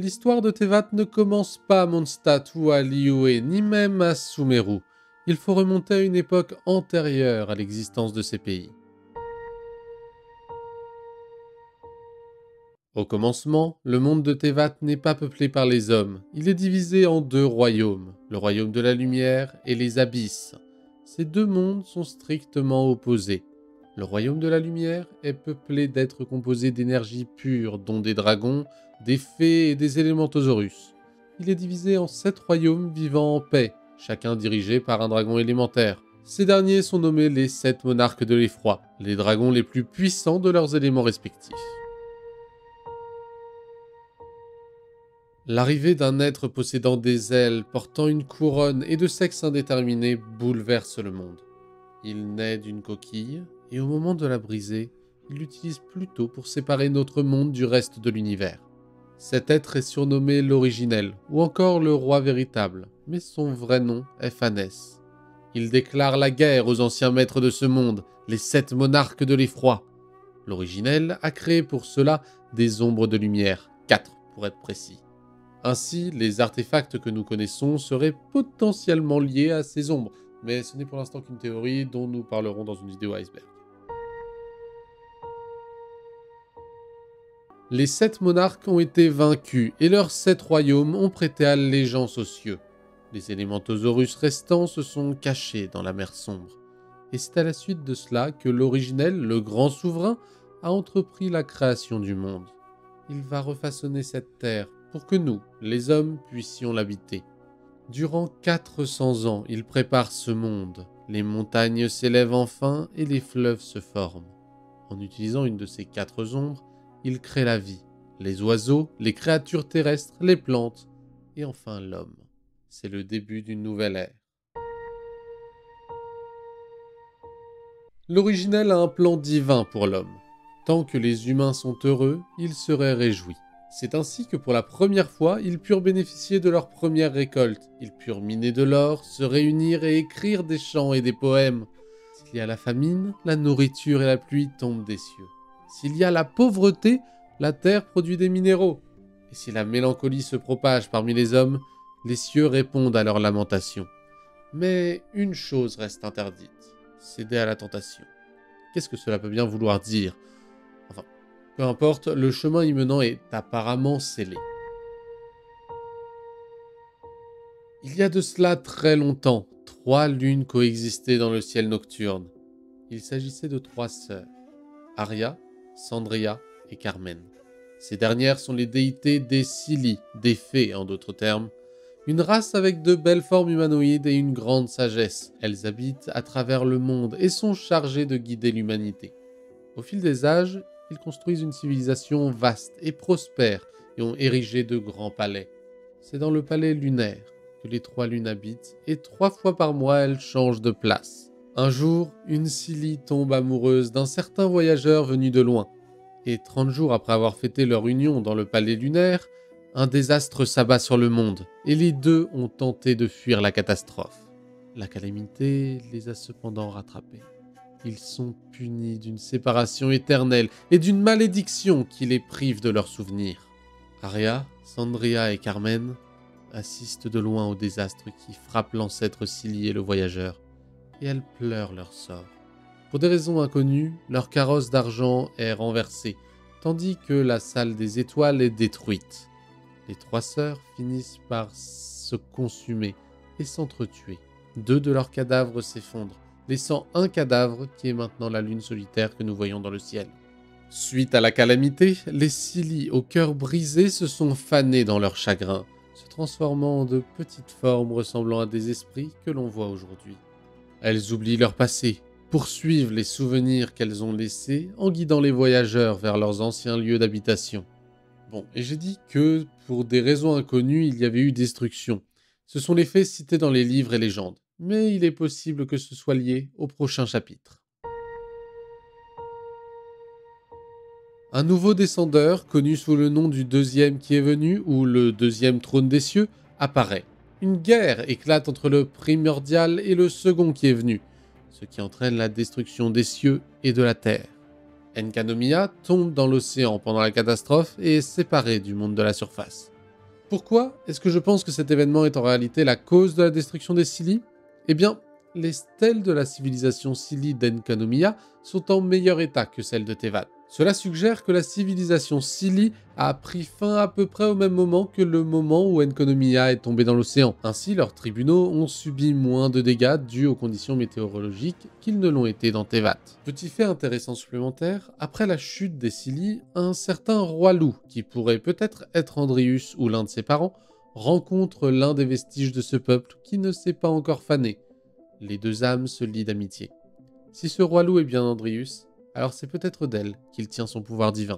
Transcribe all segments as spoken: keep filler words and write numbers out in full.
L'histoire de Teyvat ne commence pas à Mondstadt ou à Liyue, ni même à Sumeru. Il faut remonter à une époque antérieure à l'existence de ces pays. Au commencement, le monde de Teyvat n'est pas peuplé par les hommes. Il est divisé en deux royaumes, le royaume de la lumière et les abysses. Ces deux mondes sont strictement opposés. Le royaume de la lumière est peuplé d'êtres composés d'énergie pure, dont des dragons, des fées et des élémentosaurus. Il est divisé en sept royaumes vivant en paix, chacun dirigé par un dragon élémentaire. Ces derniers sont nommés les sept monarques de l'effroi, les dragons les plus puissants de leurs éléments respectifs. L'arrivée d'un être possédant des ailes, portant une couronne et de sexe indéterminé bouleverse le monde. Il naît d'une coquille, et au moment de la briser, il l'utilise plutôt pour séparer notre monde du reste de l'univers. Cet être est surnommé l'Originel, ou encore le Roi Véritable, mais son vrai nom est Phanès. Il déclare la guerre aux anciens maîtres de ce monde, les sept monarques de l'effroi. L'Originel a créé pour cela des ombres de lumière, quatre pour être précis. Ainsi, les artefacts que nous connaissons seraient potentiellement liés à ces ombres, mais ce n'est pour l'instant qu'une théorie dont nous parlerons dans une vidéo iceberg. Les sept monarques ont été vaincus et leurs sept royaumes ont prêté allégeance aux cieux. Les élémentosaurus restants se sont cachés dans la mer sombre. Et c'est à la suite de cela que l'Originel, le grand souverain, a entrepris la création du monde. Il va refaçonner cette terre pour que nous, les hommes, puissions l'habiter. Durant quatre cents ans, il prépare ce monde. Les montagnes s'élèvent enfin et les fleuves se forment. En utilisant une de ces quatre ombres, il crée la vie, les oiseaux, les créatures terrestres, les plantes et enfin l'homme. C'est le début d'une nouvelle ère. L'Originel a un plan divin pour l'homme. Tant que les humains sont heureux, il serait réjoui. C'est ainsi que pour la première fois, ils purent bénéficier de leur première récolte. Ils purent miner de l'or, se réunir et écrire des chants et des poèmes. S'il y a la famine, la nourriture et la pluie tombent des cieux. S'il y a la pauvreté, la terre produit des minéraux. Et si la mélancolie se propage parmi les hommes, les cieux répondent à leurs lamentations. Mais une chose reste interdite, céder à la tentation. Qu'est-ce que cela peut bien vouloir dire ? Enfin, peu importe, le chemin y menant est apparemment scellé. Il y a de cela très longtemps, trois lunes coexistaient dans le ciel nocturne. Il s'agissait de trois sœurs, Aria, Sandria et Carmen. Ces dernières sont les déités des Sili, des fées en d'autres termes, une race avec de belles formes humanoïdes et une grande sagesse. Elles habitent à travers le monde et sont chargées de guider l'humanité. Au fil des âges, ils construisent une civilisation vaste et prospère et ont érigé de grands palais. C'est dans le palais lunaire que les trois lunes habitent et trois fois par mois elles changent de place. Un jour, une Sili tombe amoureuse d'un certain voyageur venu de loin. Et trente jours après avoir fêté leur union dans le palais lunaire, un désastre s'abat sur le monde et les deux ont tenté de fuir la catastrophe. La calamité les a cependant rattrapés. Ils sont punis d'une séparation éternelle et d'une malédiction qui les prive de leurs souvenirs. Aria, Sandria et Carmen assistent de loin au désastre qui frappe l'ancêtre Sili et le voyageur, et elles pleurent leur sort. Pour des raisons inconnues, leur carrosse d'argent est renversée, tandis que la salle des étoiles est détruite. Les trois sœurs finissent par se consumer et s'entretuer. Deux de leurs cadavres s'effondrent, laissant un cadavre qui est maintenant la lune solitaire que nous voyons dans le ciel. Suite à la calamité, les Sili au cœur brisé se sont fanés dans leur chagrin, se transformant en de petites formes ressemblant à des esprits que l'on voit aujourd'hui. Elles oublient leur passé, poursuivent les souvenirs qu'elles ont laissés en guidant les voyageurs vers leurs anciens lieux d'habitation. Bon, et j'ai dit que, pour des raisons inconnues, il y avait eu destruction. Ce sont les faits cités dans les livres et légendes, mais il est possible que ce soit lié au prochain chapitre. Un nouveau descendeur, connu sous le nom du deuxième qui est venu, ou le deuxième trône des cieux, apparaît. Une guerre éclate entre le primordial et le second qui est venu, ce qui entraîne la destruction des cieux et de la terre. Enkanomiya tombe dans l'océan pendant la catastrophe et est séparé du monde de la surface. Pourquoi est-ce que je pense que cet événement est en réalité la cause de la destruction des Scilly? Eh bien, les stèles de la civilisation Scilly d'Enkanomiya sont en meilleur état que celles de Teyvat. Cela suggère que la civilisation Scilly a pris fin à peu près au même moment que le moment où Enkanomiya est tombé dans l'océan. Ainsi, leurs tribunaux ont subi moins de dégâts dus aux conditions météorologiques qu'ils ne l'ont été dans Teyvat. Petit fait intéressant supplémentaire, après la chute des Scilly, un certain roi loup, qui pourrait peut-être être Andrius ou l'un de ses parents, rencontre l'un des vestiges de ce peuple qui ne s'est pas encore fané. Les deux âmes se lient d'amitié. Si ce roi loup est bien Andrius, alors c'est peut-être d'elle qu'il tient son pouvoir divin.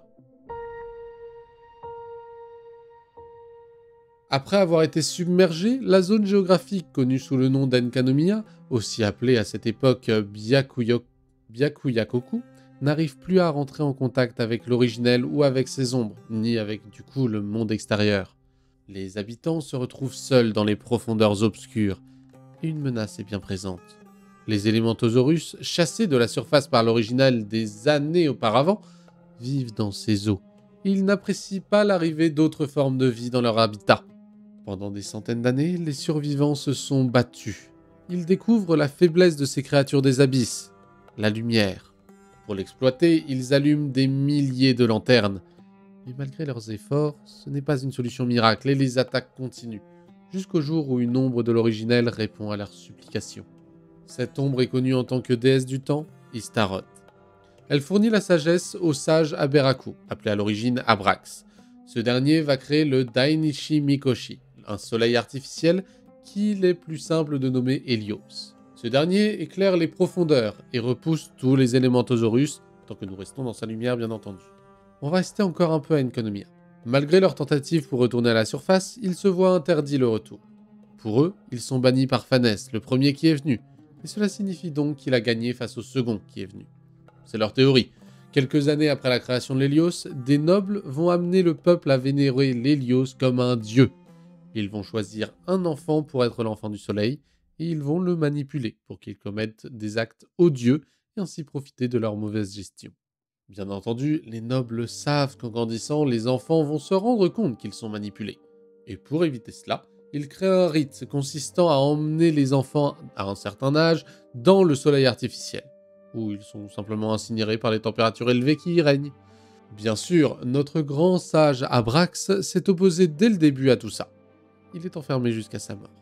Après avoir été submergée, la zone géographique connue sous le nom d'Enkanomiya, aussi appelée à cette époque Byakuyo- Byakuyakoku, n'arrive plus à rentrer en contact avec l'originel ou avec ses ombres, ni avec du coup le monde extérieur. Les habitants se retrouvent seuls dans les profondeurs obscures, et une menace est bien présente. Les Elementosaurus, chassés de la surface par l'original des années auparavant, vivent dans ces eaux. Ils n'apprécient pas l'arrivée d'autres formes de vie dans leur habitat. Pendant des centaines d'années, les survivants se sont battus. Ils découvrent la faiblesse de ces créatures des abysses, la lumière. Pour l'exploiter, ils allument des milliers de lanternes. Mais malgré leurs efforts, ce n'est pas une solution miracle et les attaques continuent, jusqu'au jour où une ombre de l'originel répond à leurs supplications. Cette ombre est connue en tant que déesse du temps, Istaroth. Elle fournit la sagesse au sage Aberaku, appelé à l'origine Abrax. Ce dernier va créer le Dainichi Mikoshi, un soleil artificiel qu'il est plus simple de nommer Helios. Ce dernier éclaire les profondeurs et repousse tous les Elementosaurus, tant que nous restons dans sa lumière bien entendu. On va rester encore un peu à Enkanomiya. Malgré leurs tentatives pour retourner à la surface, ils se voient interdit le retour. Pour eux, ils sont bannis par Phanès, le premier qui est venu, et cela signifie donc qu'il a gagné face au second qui est venu. C'est leur théorie. Quelques années après la création de l'Hélios, des nobles vont amener le peuple à vénérer l'Hélios comme un dieu. Ils vont choisir un enfant pour être l'enfant du soleil, et ils vont le manipuler pour qu'il commette des actes odieux et ainsi profiter de leur mauvaise gestion. Bien entendu, les nobles savent qu'en grandissant, les enfants vont se rendre compte qu'ils sont manipulés. Et pour éviter cela, ils créent un rite consistant à emmener les enfants à un certain âge dans le soleil artificiel, où ils sont simplement incinérés par les températures élevées qui y règnent. Bien sûr, notre grand sage Abrax s'est opposé dès le début à tout ça. Il est enfermé jusqu'à sa mort.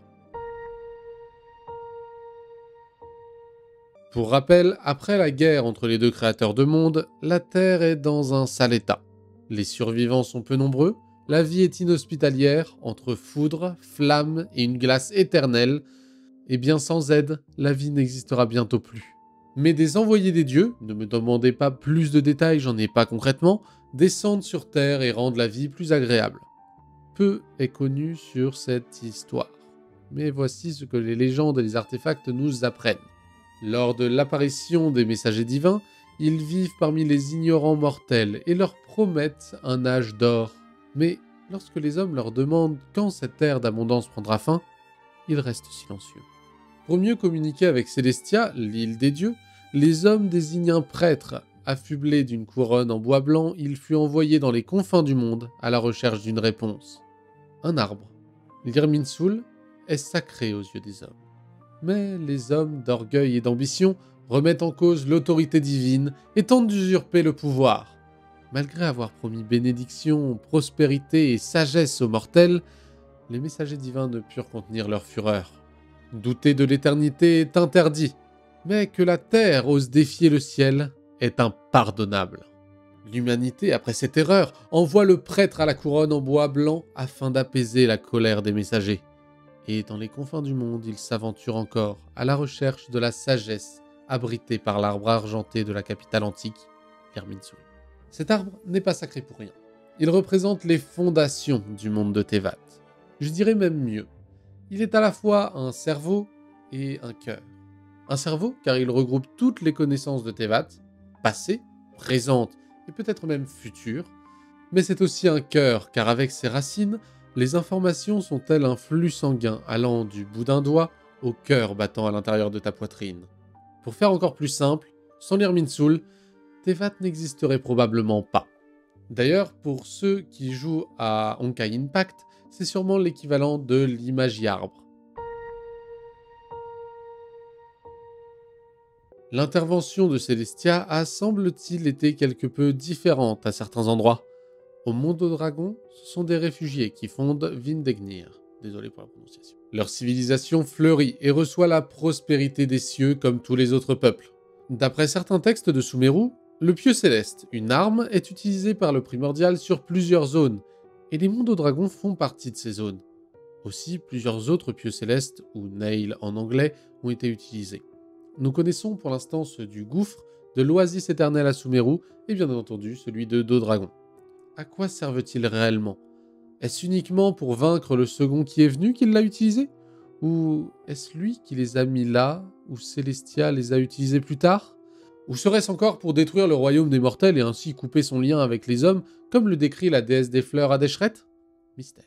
Pour rappel, après la guerre entre les deux créateurs de monde, la Terre est dans un sale état. Les survivants sont peu nombreux, la vie est inhospitalière, entre foudre, flammes et une glace éternelle, et bien sans aide, la vie n'existera bientôt plus. Mais des envoyés des dieux, ne me demandez pas plus de détails, j'en ai pas concrètement, descendent sur Terre et rendent la vie plus agréable. Peu est connu sur cette histoire, mais voici ce que les légendes et les artefacts nous apprennent. Lors de l'apparition des messagers divins, ils vivent parmi les ignorants mortels et leur promettent un âge d'or. Mais lorsque les hommes leur demandent quand cette ère d'abondance prendra fin, ils restent silencieux. Pour mieux communiquer avec Célestia, l'île des dieux, les hommes désignent un prêtre. Affublé d'une couronne en bois blanc, il fut envoyé dans les confins du monde à la recherche d'une réponse. Un arbre, l'Irminsul, est sacré aux yeux des hommes. Mais les hommes d'orgueil et d'ambition remettent en cause l'autorité divine et tentent d'usurper le pouvoir. Malgré avoir promis bénédiction, prospérité et sagesse aux mortels, les messagers divins ne purent contenir leur fureur. Douter de l'éternité est interdit, mais que la terre ose défier le ciel est impardonnable. L'humanité, après cette erreur, envoie le prêtre à la couronne en bois blanc afin d'apaiser la colère des messagers. Et dans les confins du monde, il s'aventure encore à la recherche de la sagesse abritée par l'arbre argenté de la capitale antique, Irminsul. Cet arbre n'est pas sacré pour rien. Il représente les fondations du monde de Teyvat. Je dirais même mieux. Il est à la fois un cerveau et un cœur. Un cerveau car il regroupe toutes les connaissances de Teyvat, passées, présentes et peut-être même futures. Mais c'est aussi un cœur car avec ses racines, les informations sont telles un flux sanguin allant du bout d'un doigt au cœur battant à l'intérieur de ta poitrine. Pour faire encore plus simple, sans l'Irminsul, Teyvat n'existerait probablement pas. D'ailleurs, pour ceux qui jouent à Honkai Impact, c'est sûrement l'équivalent de l'image arbre. L'intervention de Celestia a, semble-t-il, été quelque peu différente à certains endroits. Au Monde aux Dragons, ce sont des réfugiés qui fondent Vindegnir. Désolé pour la prononciation. Leur civilisation fleurit et reçoit la prospérité des cieux comme tous les autres peuples. D'après certains textes de Sumeru, le pieu céleste, une arme, est utilisé par le primordial sur plusieurs zones, et les mondes aux dragons font partie de ces zones. Aussi, plusieurs autres pieux célestes, ou nail en anglais, ont été utilisés. Nous connaissons pour l'instant ceux du gouffre, de l'oasis éternelle à Sumeru, et bien entendu celui de Dodragon. À quoi servent-ils réellement? Est-ce uniquement pour vaincre le second qui est venu qu'il l'a utilisé? Ou est-ce lui qui les a mis là, ou Celestia les a utilisés plus tard? Ou serait-ce encore pour détruire le royaume des mortels et ainsi couper son lien avec les hommes, comme le décrit la déesse des fleurs Adeshret? Mystère.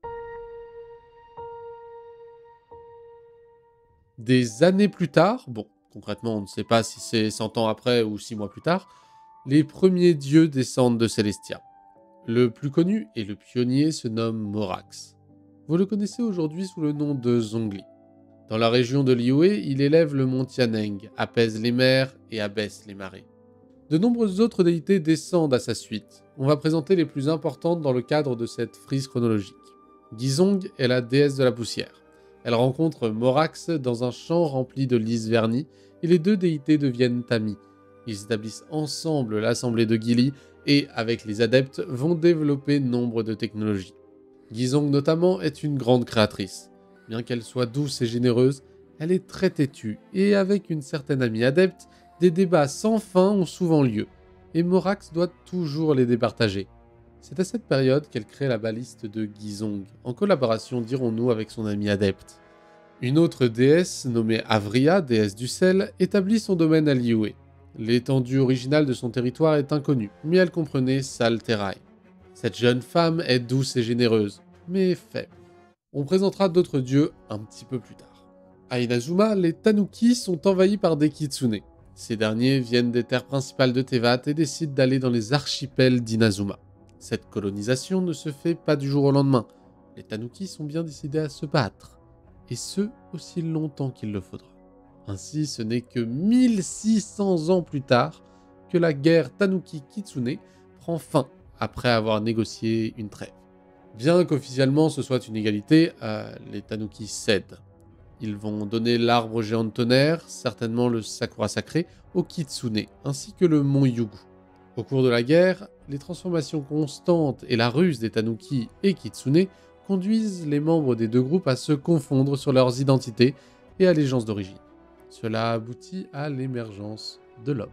Des années plus tard, bon, concrètement on ne sait pas si c'est cent ans après ou six mois plus tard, les premiers dieux descendent de Celestia. Le plus connu et le pionnier se nomme Morax. Vous le connaissez aujourd'hui sous le nom de Zhongli. Dans la région de Liyue, il élève le mont Tianeng, apaise les mers et abaisse les marées. De nombreuses autres déités descendent à sa suite. On va présenter les plus importantes dans le cadre de cette frise chronologique. Gizong est la déesse de la poussière. Elle rencontre Morax dans un champ rempli de lys vernis et les deux déités deviennent amis. Ils établissent ensemble l'assemblée de Gili et, avec les adeptes, vont développer nombre de technologies. Gizong notamment est une grande créatrice. Bien qu'elle soit douce et généreuse, elle est très têtue et avec une certaine amie adepte, des débats sans fin ont souvent lieu, et Morax doit toujours les départager. C'est à cette période qu'elle crée la baliste de Gizong, en collaboration, dirons-nous, avec son amie adepte. Une autre déesse, nommée Avria, déesse du sel, établit son domaine à Liyue. L'étendue originale de son territoire est inconnue, mais elle comprenait Salterai. Cette jeune femme est douce et généreuse, mais faible. On présentera d'autres dieux un petit peu plus tard. À Inazuma, les Tanuki sont envahis par des Kitsune. Ces derniers viennent des terres principales de Tevat et décident d'aller dans les archipels d'Inazuma. Cette colonisation ne se fait pas du jour au lendemain. Les Tanuki sont bien décidés à se battre, et ce, aussi longtemps qu'il le faudra. Ainsi, ce n'est que mille six cents ans plus tard que la guerre Tanuki-Kitsune prend fin après avoir négocié une trêve. Bien qu'officiellement ce soit une égalité, euh, les Tanuki cèdent. Ils vont donner l'arbre géant de tonnerre, certainement le Sakura sacré, aux Kitsune, ainsi que le mont Yugu. Au cours de la guerre, les transformations constantes et la ruse des Tanuki et Kitsune conduisent les membres des deux groupes à se confondre sur leurs identités et allégeances d'origine. Cela aboutit à l'émergence de l'homme.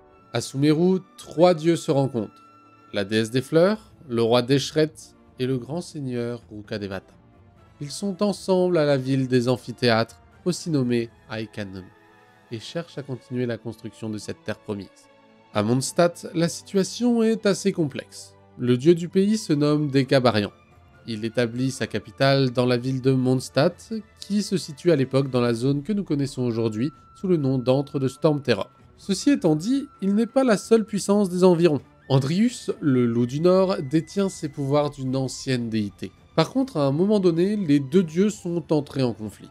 À Sumeru, trois dieux se rencontrent. La déesse des fleurs, le roi Deshret et le grand seigneur Rukkhadevata. Ils sont ensemble à la ville des amphithéâtres, aussi nommée Aikanon, et cherchent à continuer la construction de cette terre promise. À Mondstadt, la situation est assez complexe. Le dieu du pays se nomme Dekabarian. Il établit sa capitale dans la ville de Mondstadt, qui se situe à l'époque dans la zone que nous connaissons aujourd'hui sous le nom d'Antre de Stormterror. Ceci étant dit, il n'est pas la seule puissance des environs. Andrius, le loup du Nord, détient ses pouvoirs d'une ancienne déité. Par contre, à un moment donné, les deux dieux sont entrés en conflit.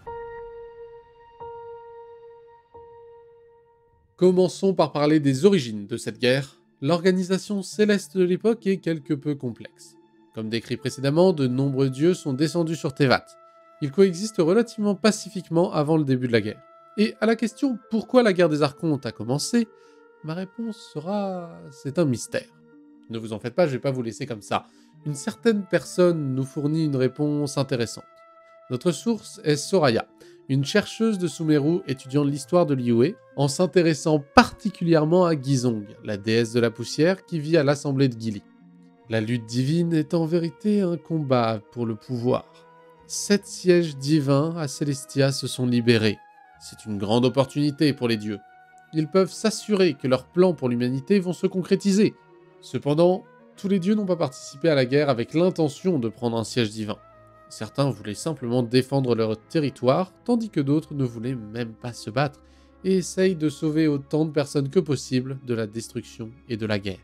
Commençons par parler des origines de cette guerre. L'organisation céleste de l'époque est quelque peu complexe. Comme décrit précédemment, de nombreux dieux sont descendus sur Tevat. Ils coexistent relativement pacifiquement avant le début de la guerre. Et à la question « Pourquoi la guerre des Archontes a commencé ?», ma réponse sera « C'est un mystère ». Ne vous en faites pas, je ne vais pas vous laisser comme ça. Une certaine personne nous fournit une réponse intéressante. Notre source est Soraya, une chercheuse de Sumeru étudiant l'histoire de Liyue, en s'intéressant particulièrement à Gizong, la déesse de la poussière qui vit à l'assemblée de Gili. La lutte divine est en vérité un combat pour le pouvoir. Sept sièges divins à Celestia se sont libérés. C'est une grande opportunité pour les dieux. Ils peuvent s'assurer que leurs plans pour l'humanité vont se concrétiser. Cependant, tous les dieux n'ont pas participé à la guerre avec l'intention de prendre un siège divin. Certains voulaient simplement défendre leur territoire, tandis que d'autres ne voulaient même pas se battre, et essayent de sauver autant de personnes que possible de la destruction et de la guerre.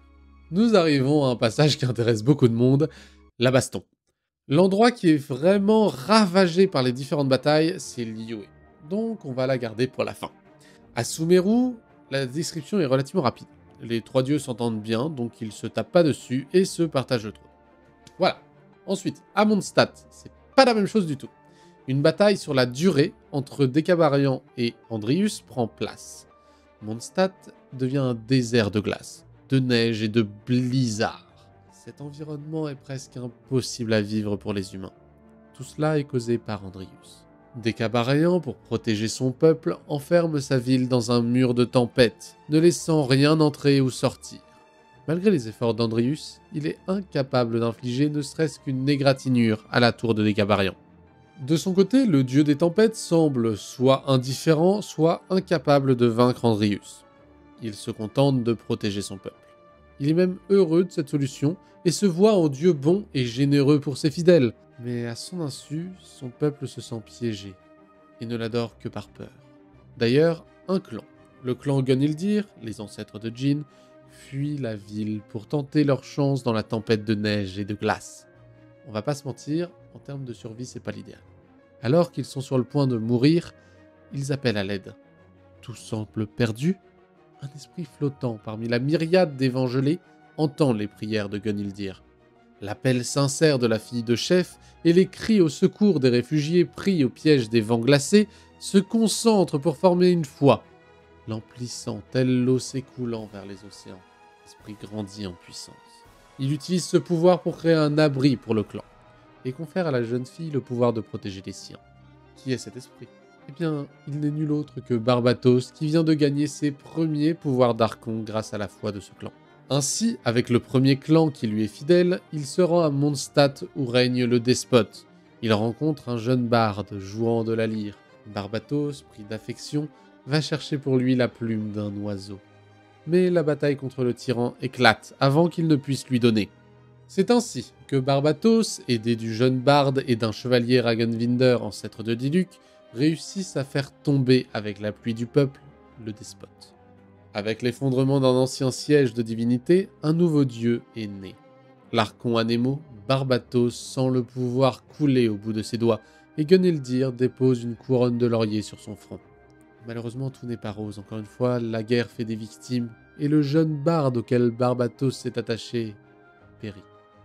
Nous arrivons à un passage qui intéresse beaucoup de monde, la baston. L'endroit qui est vraiment ravagé par les différentes batailles, c'est Liyue. Donc on va la garder pour la fin. À Sumeru, la description est relativement rapide. Les trois dieux s'entendent bien, donc ils se tapent pas dessus et se partagent le trône. Voilà. Ensuite, à Mondstadt, c'est pas la même chose du tout. Une bataille sur la durée entre Décabarian et Andrius prend place. Mondstadt devient un désert de glace, de neige et de blizzard. Cet environnement est presque impossible à vivre pour les humains. Tout cela est causé par Andrius. Décabarian, pour protéger son peuple, enferme sa ville dans un mur de tempête, ne laissant rien entrer ou sortir. Malgré les efforts d'Andrius, il est incapable d'infliger ne serait-ce qu'une égratignure à la tour de Décabarian. De son côté, le dieu des tempêtes semble soit indifférent, soit incapable de vaincre Andrius. Il se contente de protéger son peuple. Il est même heureux de cette solution et se voit en dieu bon et généreux pour ses fidèles. Mais à son insu, son peuple se sent piégé et ne l'adore que par peur. D'ailleurs, un clan, le clan Gunildir, les ancêtres de Jin, fuient la ville pour tenter leur chance dans la tempête de neige et de glace. On va pas se mentir, en termes de survie, c'est pas l'idéal. Alors qu'ils sont sur le point de mourir, ils appellent à l'aide. Tout semble perdu. Un esprit flottant parmi la myriade d'évangelés entend les prières de Gunildir. L'appel sincère de la fille de chef et les cris au secours des réfugiés pris au piège des vents glacés se concentrent pour former une foi. L'emplissant tel l'eau s'écoulant vers les océans, l'esprit grandit en puissance. Il utilise ce pouvoir pour créer un abri pour le clan et confère à la jeune fille le pouvoir de protéger les siens. Qui est cet esprit ? Eh bien, il n'est nul autre que Barbatos qui vient de gagner ses premiers pouvoirs d'Archon grâce à la foi de ce clan. Ainsi, avec le premier clan qui lui est fidèle, il se rend à Mondstadt où règne le despote. Il rencontre un jeune barde jouant de la lyre. Barbatos, pris d'affection, va chercher pour lui la plume d'un oiseau. Mais la bataille contre le tyran éclate avant qu'il ne puisse lui donner. C'est ainsi que Barbatos, aidé du jeune barde et d'un chevalier Ragenwinder, ancêtre de Diluc, réussissent à faire tomber avec la pluie du peuple le despote. Avec l'effondrement d'un ancien siège de divinité, un nouveau dieu est né. L'Archon Anemo, Barbatos sent le pouvoir couler au bout de ses doigts et Gunildir dépose une couronne de laurier sur son front. Malheureusement, tout n'est pas rose. Encore une fois, la guerre fait des victimes et le jeune barde auquel Barbatos s'est attaché périt.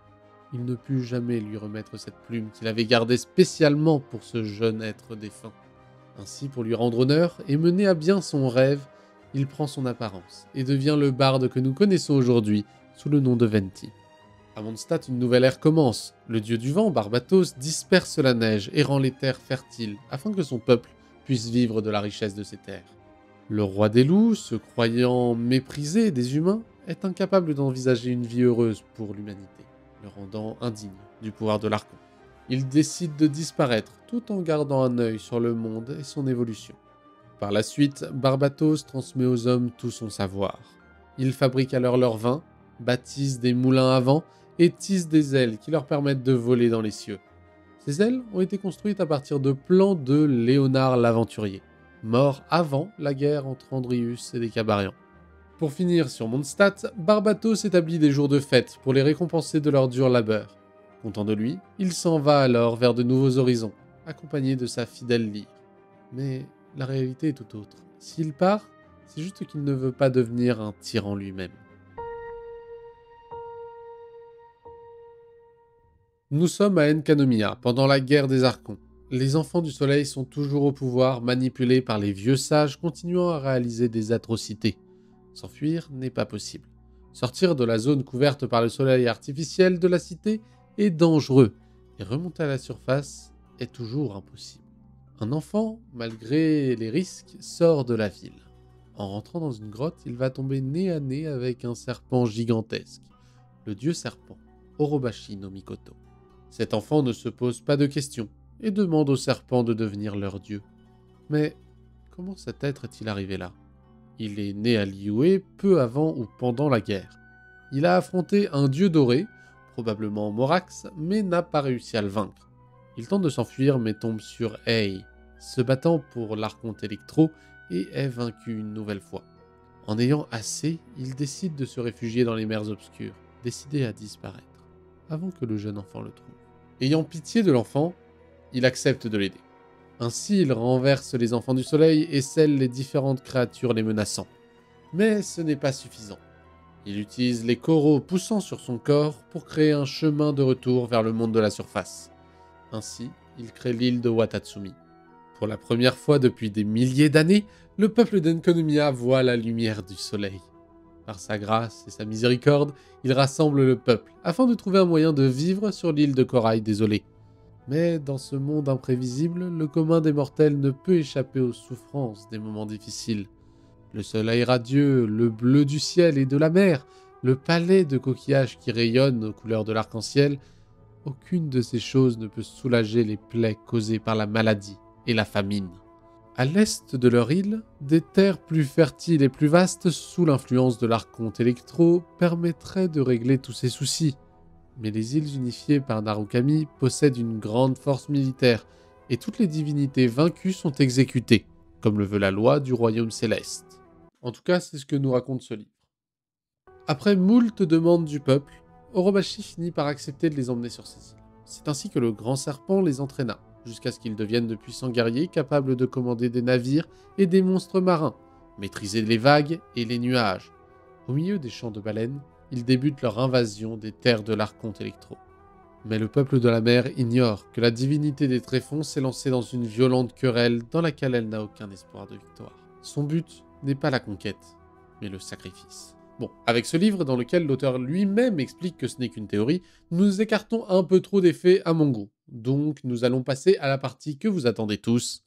Il ne put jamais lui remettre cette plume qu'il avait gardée spécialement pour ce jeune être défunt. Ainsi, pour lui rendre honneur et mener à bien son rêve, il prend son apparence et devient le barde que nous connaissons aujourd'hui sous le nom de Venti. À Mondstadt, une nouvelle ère commence. Le dieu du vent, Barbatos, disperse la neige et rend les terres fertiles afin que son peuple puisse vivre de la richesse de ces terres. Le roi des loups, se croyant méprisé des humains, est incapable d'envisager une vie heureuse pour l'humanité, le rendant indigne du pouvoir de l'Archon. Il décide de disparaître tout en gardant un œil sur le monde et son évolution. Par la suite, Barbatos transmet aux hommes tout son savoir. Ils fabriquent alors leur vin, bâtissent des moulins à vent et tissent des ailes qui leur permettent de voler dans les cieux. Ces ailes ont été construites à partir de plans de Léonard l'Aventurier, mort avant la guerre entre Andrius et Décabarian. Pour finir sur Mondstadt, Barbatos établit des jours de fête pour les récompenser de leur dur labeur. Content de lui, il s'en va alors vers de nouveaux horizons, accompagné de sa fidèle lyre. Mais la réalité est tout autre. S'il part, c'est juste qu'il ne veut pas devenir un tyran lui-même. Nous sommes à Enkanomiya, pendant la guerre des Archons. Les enfants du soleil sont toujours au pouvoir, manipulés par les vieux sages continuant à réaliser des atrocités. S'enfuir n'est pas possible. Sortir de la zone couverte par le soleil artificiel de la cité est dangereux, et remonter à la surface est toujours impossible. Un enfant, malgré les risques, sort de la ville. En rentrant dans une grotte, il va tomber nez à nez avec un serpent gigantesque, le dieu serpent, Orobashi no Mikoto. Cet enfant ne se pose pas de questions et demande au serpent de devenir leur dieu. Mais comment cet être est-il arrivé là ? Il est né à Liyue peu avant ou pendant la guerre. Il a affronté un dieu doré, probablement Morax, mais n'a pas réussi à le vaincre. Il tente de s'enfuir mais tombe sur Ei, se battant pour l'archonte Electro, et est vaincu une nouvelle fois. En ayant assez, il décide de se réfugier dans les mers obscures. décidé à disparaître, avant que le jeune enfant le trouve. Ayant pitié de l'enfant, il accepte de l'aider. Ainsi, il renverse les enfants du soleil et scelle les différentes créatures les menaçant. Mais ce n'est pas suffisant. Il utilise les coraux poussant sur son corps pour créer un chemin de retour vers le monde de la surface. Ainsi, il crée l'île de Watatsumi. Pour la première fois depuis des milliers d'années, le peuple d'Enkonomiya voit la lumière du soleil. Par sa grâce et sa miséricorde, il rassemble le peuple afin de trouver un moyen de vivre sur l'île de corail désolée. Mais dans ce monde imprévisible, le commun des mortels ne peut échapper aux souffrances des moments difficiles. Le soleil radieux, le bleu du ciel et de la mer, le palais de coquillages qui rayonnent aux couleurs de l'arc-en-ciel, aucune de ces choses ne peut soulager les plaies causées par la maladie et la famine. À l'est de leur île, des terres plus fertiles et plus vastes, sous l'influence de l'archonte Electro, permettraient de régler tous ces soucis. Mais les îles unifiées par Narukami possèdent une grande force militaire, et toutes les divinités vaincues sont exécutées, comme le veut la loi du royaume céleste. En tout cas, c'est ce que nous raconte ce livre. Après moult demandes du peuple, Orobashi finit par accepter de les emmener sur ses îles. C'est ainsi que le grand serpent les entraîna, jusqu'à ce qu'ils deviennent de puissants guerriers capables de commander des navires et des monstres marins, maîtriser les vagues et les nuages. Au milieu des champs de baleines, ils débutent leur invasion des terres de l'archonte Electro. Mais le peuple de la mer ignore que la divinité des tréfonds s'est lancée dans une violente querelle dans laquelle elle n'a aucun espoir de victoire. Son but n'est pas la conquête, mais le sacrifice. Bon, avec ce livre dans lequel l'auteur lui-même explique que ce n'est qu'une théorie, nous nous écartons un peu trop des faits à mon goût. Donc nous allons passer à la partie que vous attendez tous.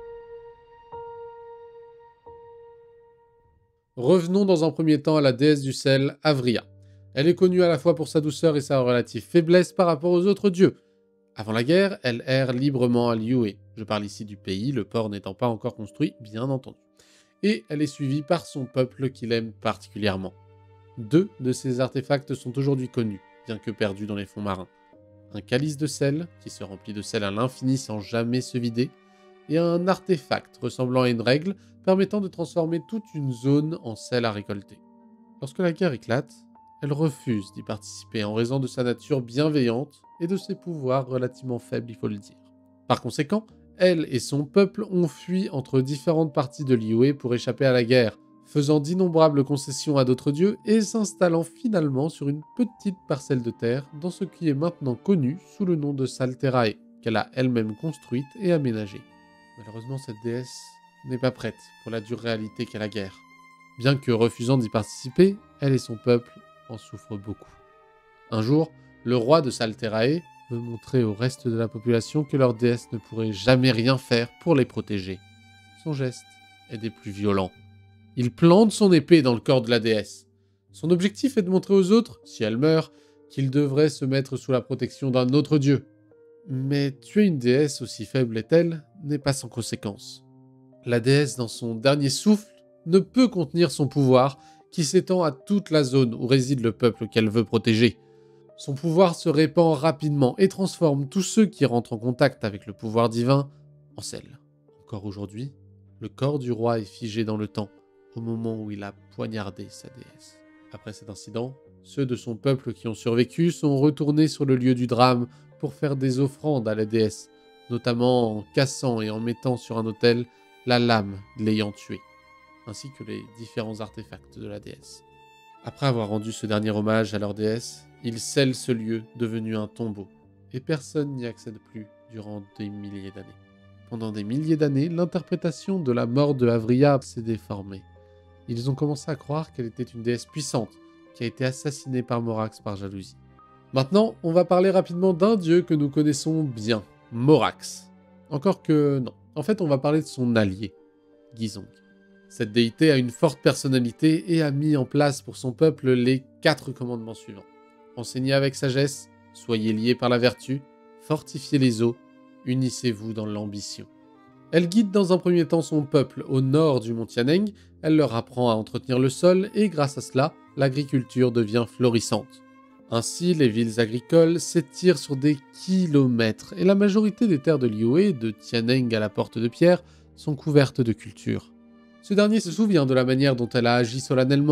Revenons dans un premier temps à la déesse du sel, Avria. Elle est connue à la fois pour sa douceur et sa relative faiblesse par rapport aux autres dieux. Avant la guerre, elle erre librement à Liyue. Je parle ici du pays, le port n'étant pas encore construit, bien entendu. Et elle est suivie par son peuple qui l'aime particulièrement. Deux de ces artefacts sont aujourd'hui connus, bien que perdus dans les fonds marins. Un calice de sel, qui se remplit de sel à l'infini sans jamais se vider, et un artefact ressemblant à une règle permettant de transformer toute une zone en sel à récolter. Lorsque la guerre éclate, elle refuse d'y participer en raison de sa nature bienveillante et de ses pouvoirs relativement faibles, il faut le dire. Par conséquent, elle et son peuple ont fui entre différentes parties de Liyue pour échapper à la guerre, faisant d'innombrables concessions à d'autres dieux et s'installant finalement sur une petite parcelle de terre dans ce qui est maintenant connu sous le nom de Salterae, qu'elle a elle-même construite et aménagée. Malheureusement, cette déesse n'est pas prête pour la dure réalité qu'est la guerre. Bien que refusant d'y participer, elle et son peuple en souffrent beaucoup. Un jour, le roi de Salterae veut montrer au reste de la population que leur déesse ne pourrait jamais rien faire pour les protéger. Son geste est des plus violents. Il plante son épée dans le corps de la déesse. Son objectif est de montrer aux autres, si elle meurt, qu'il devrait se mettre sous la protection d'un autre dieu. Mais tuer une déesse, aussi faible est-elle, n'est pas sans conséquence. La déesse, dans son dernier souffle, ne peut contenir son pouvoir, qui s'étend à toute la zone où réside le peuple qu'elle veut protéger. Son pouvoir se répand rapidement et transforme tous ceux qui rentrent en contact avec le pouvoir divin en sel. Encore aujourd'hui, le corps du roi est figé dans le temps, au moment où il a poignardé sa déesse. Après cet incident, ceux de son peuple qui ont survécu sont retournés sur le lieu du drame pour faire des offrandes à la déesse, notamment en cassant et en mettant sur un autel la lame l'ayant tué, ainsi que les différents artefacts de la déesse. Après avoir rendu ce dernier hommage à leur déesse, ils scellent ce lieu devenu un tombeau, et personne n'y accède plus durant des milliers d'années. Pendant des milliers d'années, l'interprétation de la mort de Avria s'est déformée. Ils ont commencé à croire qu'elle était une déesse puissante, qui a été assassinée par Morax par jalousie. Maintenant, on va parler rapidement d'un dieu que nous connaissons bien, Morax. Encore que non. En fait, on va parler de son allié, Gizong. Cette déité a une forte personnalité et a mis en place pour son peuple les quatre commandements suivants. Enseignez avec sagesse, soyez liés par la vertu, fortifiez les eaux, unissez-vous dans l'ambition. Elle guide dans un premier temps son peuple au nord du mont Tianeng, elle leur apprend à entretenir le sol et grâce à cela, l'agriculture devient florissante. Ainsi, les villes agricoles s'étirent sur des kilomètres et la majorité des terres de Liyue, de Tianeng à la Porte de Pierre, sont couvertes de culture. Ce dernier se souvient de la manière dont elle a agi solennellement,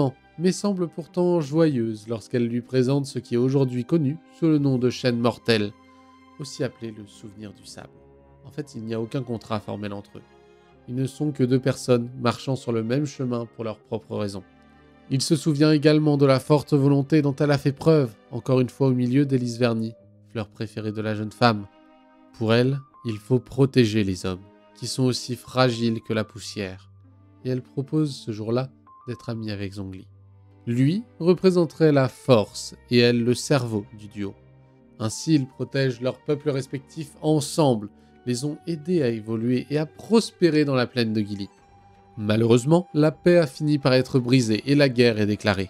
mais semble pourtant joyeuse lorsqu'elle lui présente ce qui est aujourd'hui connu sous le nom de chaîne mortelle, aussi appelé le souvenir du sable. En fait, il n'y a aucun contrat formel entre eux. Ils ne sont que deux personnes marchant sur le même chemin pour leurs propres raisons. Il se souvient également de la forte volonté dont elle a fait preuve, encore une fois au milieu d'Elise Verny, fleur préférée de la jeune femme. Pour elle, il faut protéger les hommes, qui sont aussi fragiles que la poussière. Et elle propose ce jour-là d'être amie avec Zhongli. Lui représenterait la force et elle le cerveau du duo. Ainsi, ils protègent leurs peuples respectifs ensemble, les ont aidés à évoluer et à prospérer dans la plaine de Gili. Malheureusement, la paix a fini par être brisée et la guerre est déclarée.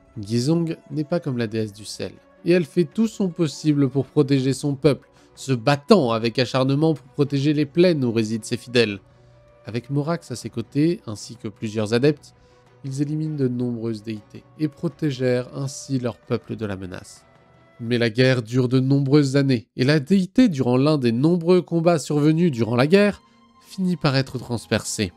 Gizong n'est pas comme la déesse du sel, et elle fait tout son possible pour protéger son peuple, se battant avec acharnement pour protéger les plaines où résident ses fidèles. Avec Morax à ses côtés, ainsi que plusieurs adeptes, ils éliminent de nombreuses déités et protégèrent ainsi leur peuple de la menace. Mais la guerre dure de nombreuses années, et la déité, durant l'un des nombreux combats survenus durant la guerre, finit par être transpercée.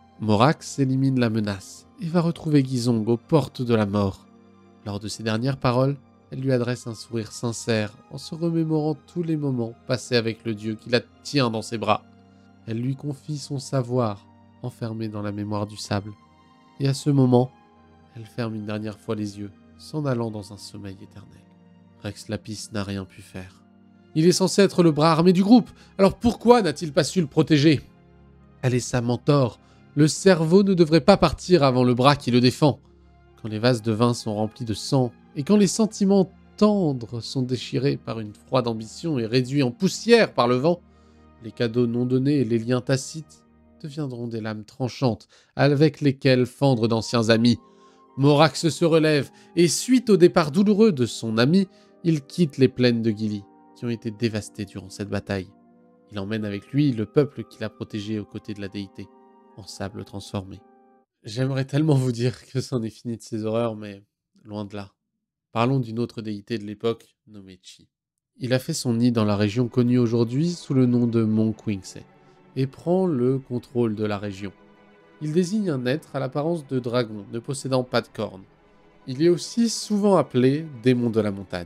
Morax élimine la menace et va retrouver Gizong aux portes de la mort. Lors de ses dernières paroles, elle lui adresse un sourire sincère en se remémorant tous les moments passés avec le dieu qui la tient dans ses bras. Elle lui confie son savoir, enfermé dans la mémoire du sable. Et à ce moment, elle ferme une dernière fois les yeux, s'en allant dans un sommeil éternel. Rex Lapis n'a rien pu faire. Il est censé être le bras armé du groupe, alors pourquoi n'a-t-il pas su le protéger? Elle est sa mentor. Le cerveau ne devrait pas partir avant le bras qui le défend. Quand les vases de vin sont remplis de sang, et quand les sentiments tendres sont déchirés par une froide ambition et réduits en poussière par le vent, les cadeaux non donnés et les liens tacites deviendront des lames tranchantes avec lesquelles fendre d'anciens amis. Morax se relève, et suite au départ douloureux de son ami, il quitte les plaines de Gili, qui ont été dévastées durant cette bataille. Il emmène avec lui le peuple qu'il a protégé aux côtés de la déité, en sable transformé. J'aimerais tellement vous dire que c'en est fini de ces horreurs, mais loin de là. Parlons d'une autre déité de l'époque, nommée Chi. Il a fait son nid dans la région connue aujourd'hui sous le nom de Mont Qingse, et prend le contrôle de la région. Il désigne un être à l'apparence de dragon, ne possédant pas de cornes. Il est aussi souvent appelé démon de la montagne.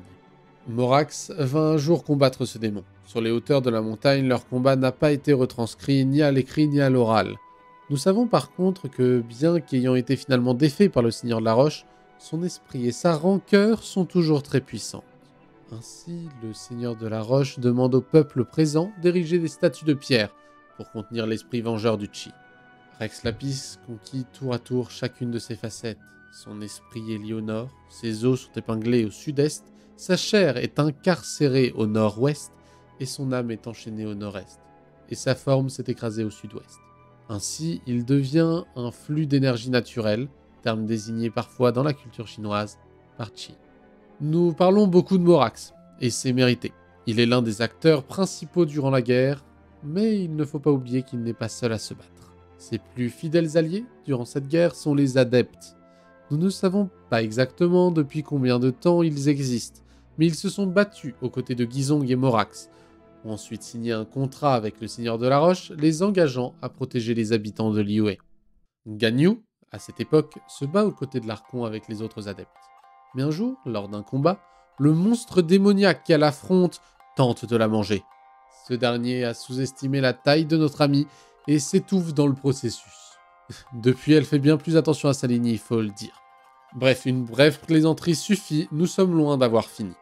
Morax va un jour combattre ce démon. Sur les hauteurs de la montagne, leur combat n'a pas été retranscrit ni à l'écrit ni à l'oral. Nous savons par contre que, bien qu'ayant été finalement défait par le Seigneur de la Roche, son esprit et sa rancœur sont toujours très puissants. Ainsi, le Seigneur de la Roche demande au peuple présent d'ériger des statues de pierre pour contenir l'esprit vengeur du Chi. Rex Lapis conquit tour à tour chacune de ses facettes. Son esprit est lié au nord, ses os sont épinglés au sud-est, sa chair est incarcérée au nord-ouest et son âme est enchaînée au nord-est, et sa forme s'est écrasée au sud-ouest. Ainsi, il devient un flux d'énergie naturelle, terme désigné parfois dans la culture chinoise par Chi. Nous parlons beaucoup de Morax, et c'est mérité. Il est l'un des acteurs principaux durant la guerre, mais il ne faut pas oublier qu'il n'est pas seul à se battre. Ses plus fidèles alliés durant cette guerre sont les adeptes. Nous ne savons pas exactement depuis combien de temps ils existent, mais ils se sont battus aux côtés de Gizong et Morax, ont ensuite signé un contrat avec le Seigneur de la Roche, les engageant à protéger les habitants de Liyue. Ganyu, à cette époque, se bat aux côtés de l'Archon avec les autres adeptes. Mais un jour, lors d'un combat, le monstre démoniaque qu'elle affronte tente de la manger. Ce dernier a sous-estimé la taille de notre amie et s'étouffe dans le processus. Depuis, elle fait bien plus attention à sa lignée, il faut le dire. Bref, une brève plaisanterie suffit, nous sommes loin d'avoir fini.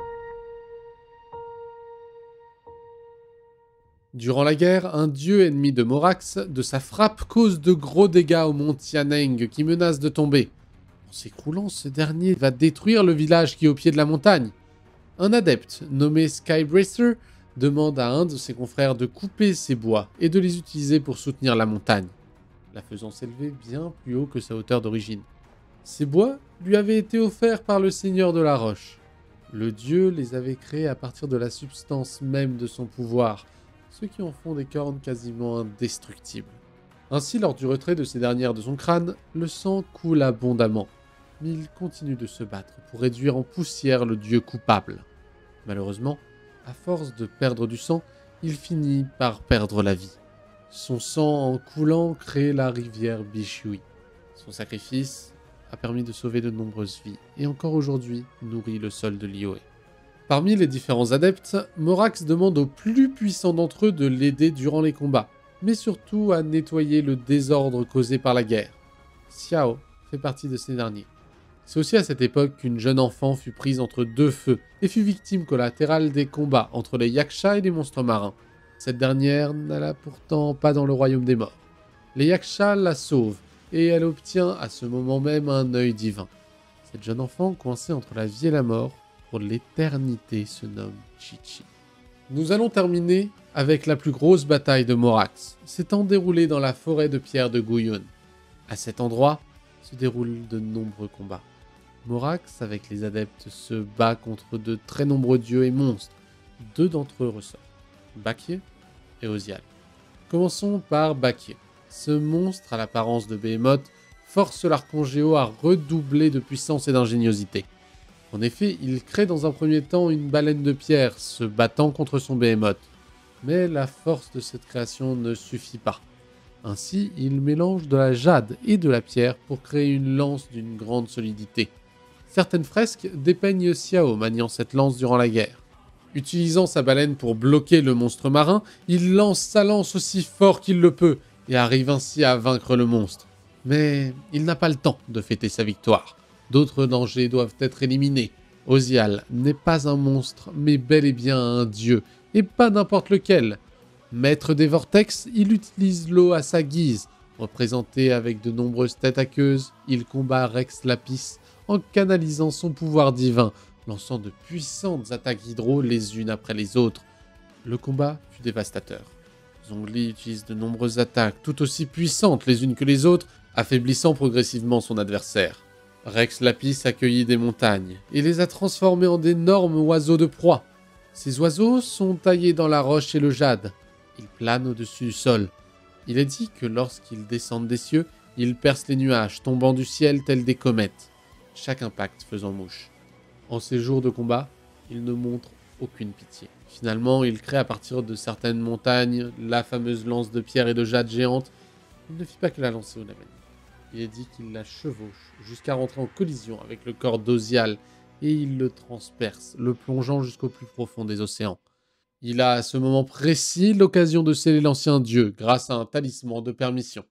Durant la guerre, un dieu ennemi de Morax, de sa frappe, cause de gros dégâts au mont Tianeng qui menace de tomber. En s'écroulant, ce dernier va détruire le village qui est au pied de la montagne. Un adepte, nommé Skybracer, demande à un de ses confrères de couper ces bois et de les utiliser pour soutenir la montagne, la faisant s'élever bien plus haut que sa hauteur d'origine. Ces bois lui avaient été offerts par le Seigneur de la Roche. Le dieu les avait créés à partir de la substance même de son pouvoir, ce qui en font des cornes quasiment indestructibles. Ainsi, lors du retrait de ces dernières de son crâne, le sang coule abondamment, mais il continue de se battre pour réduire en poussière le dieu coupable. Malheureusement, à force de perdre du sang, il finit par perdre la vie. Son sang en coulant crée la rivière Bishui. Son sacrifice a permis de sauver de nombreuses vies, et encore aujourd'hui nourrit le sol de Liyue. Parmi les différents adeptes, Morax demande aux plus puissants d'entre eux de l'aider durant les combats, mais surtout à nettoyer le désordre causé par la guerre. Xiao fait partie de ces derniers. C'est aussi à cette époque qu'une jeune enfant fut prise entre deux feux et fut victime collatérale des combats entre les Yaksha et les monstres marins. Cette dernière n'alla pourtant pas dans le royaume des morts. Les Yaksha la sauvent et elle obtient à ce moment même un œil divin. Cette jeune enfant, coincée entre la vie et la mort, pour l'éternité se nomme Chi-Chi. Nous allons terminer avec la plus grosse bataille de Morax, s'étant déroulée dans la forêt de pierre de Guyun. À cet endroit se déroulent de nombreux combats. Morax, avec les adeptes, se bat contre de très nombreux dieux et monstres. Deux d'entre eux ressortent, Bakié et Ozial. Commençons par Bakié. Ce monstre à l'apparence de Behemoth force l'Archangéo à redoubler de puissance et d'ingéniosité. En effet, il crée dans un premier temps une baleine de pierre se battant contre son Behemoth. Mais la force de cette création ne suffit pas. Ainsi, il mélange de la jade et de la pierre pour créer une lance d'une grande solidité. Certaines fresques dépeignent Xiao maniant cette lance durant la guerre. Utilisant sa baleine pour bloquer le monstre marin, il lance sa lance aussi fort qu'il le peut et arrive ainsi à vaincre le monstre. Mais il n'a pas le temps de fêter sa victoire. D'autres dangers doivent être éliminés. Ozial n'est pas un monstre, mais bel et bien un dieu, et pas n'importe lequel. Maître des vortex, il utilise l'eau à sa guise. Représenté avec de nombreuses têtes aqueuses, il combat Rex Lapis en canalisant son pouvoir divin, lançant de puissantes attaques hydro les unes après les autres. Le combat fut dévastateur. Zhongli utilise de nombreuses attaques, tout aussi puissantes les unes que les autres, affaiblissant progressivement son adversaire. Rex Lapis accueillit des montagnes et les a transformés en d'énormes oiseaux de proie. Ces oiseaux sont taillés dans la roche et le jade. Ils planent au-dessus du sol. Il est dit que lorsqu'ils descendent des cieux, ils percent les nuages, tombant du ciel tels des comètes, chaque impact faisant mouche. En ces jours de combat, il ne montre aucune pitié. Finalement, il crée à partir de certaines montagnes la fameuse lance de pierre et de jade géante. Il ne fit pas que la lancer au Namen. Il est dit qu'il la chevauche jusqu'à rentrer en collision avec le corps d'Ozial et il le transperce, le plongeant jusqu'au plus profond des océans. Il a à ce moment précis l'occasion de sceller l'ancien dieu grâce à un talisman de permission.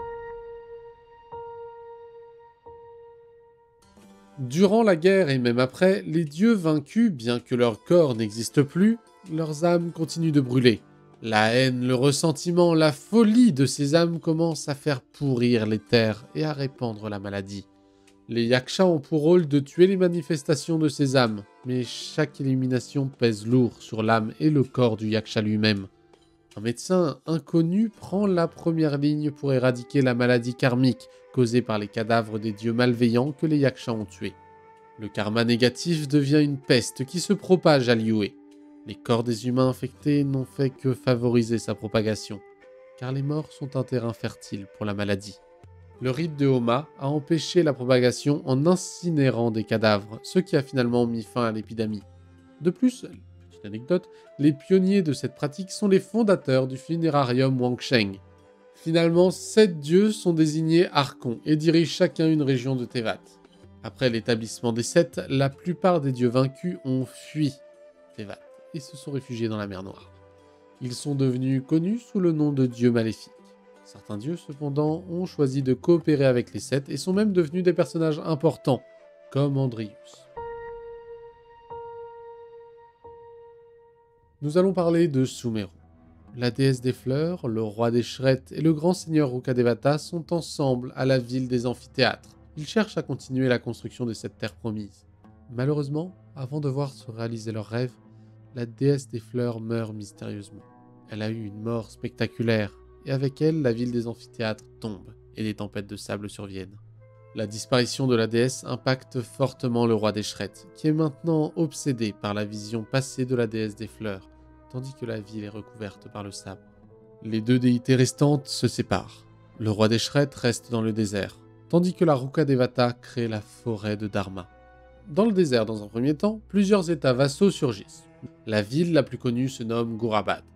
Durant la guerre et même après, les dieux vaincus, bien que leur corps n'existe plus, leurs âmes continuent de brûler. La haine, le ressentiment, la folie de ces âmes commencent à faire pourrir les terres et à répandre la maladie. Les Yaksha ont pour rôle de tuer les manifestations de ces âmes, mais chaque élimination pèse lourd sur l'âme et le corps du Yaksha lui-même. Un médecin inconnu prend la première ligne pour éradiquer la maladie karmique causée par les cadavres des dieux malveillants que les Yaksha ont tués. Le karma négatif devient une peste qui se propage à Liyue. Les corps des humains infectés n'ont fait que favoriser sa propagation, car les morts sont un terrain fertile pour la maladie. Le rite de Homa a empêché la propagation en incinérant des cadavres, ce qui a finalement mis fin à l'épidémie. De plus, petite anecdote, les pionniers de cette pratique sont les fondateurs du funérarium Wangsheng. Finalement, sept dieux sont désignés archons et dirigent chacun une région de Teyvat. Après l'établissement des sept, la plupart des dieux vaincus ont fui Teyvat et se sont réfugiés dans la mer Noire. Ils sont devenus connus sous le nom de dieux maléfiques. Certains dieux, cependant, ont choisi de coopérer avec les sept et sont même devenus des personnages importants, comme Andrius. Nous allons parler de Sumeru. La déesse des fleurs, le roi des Shrettes et le grand seigneur Rukkhadevata sont ensemble à la ville des amphithéâtres. Ils cherchent à continuer la construction de cette terre promise. Malheureusement, avant de voir se réaliser leurs rêves, la déesse des fleurs meurt mystérieusement. Elle a eu une mort spectaculaire, et avec elle, la ville des amphithéâtres tombe, et des tempêtes de sable surviennent. La disparition de la déesse impacte fortement le roi des Shrettes, qui est maintenant obsédé par la vision passée de la déesse des fleurs, tandis que la ville est recouverte par le sable. Les deux déités restantes se séparent. Le roi des Shrettes reste dans le désert, tandis que la Rukkhadevata crée la forêt de Dharma. Dans le désert, dans un premier temps, plusieurs états vassaux surgissent. La ville la plus connue se nomme Gourabad.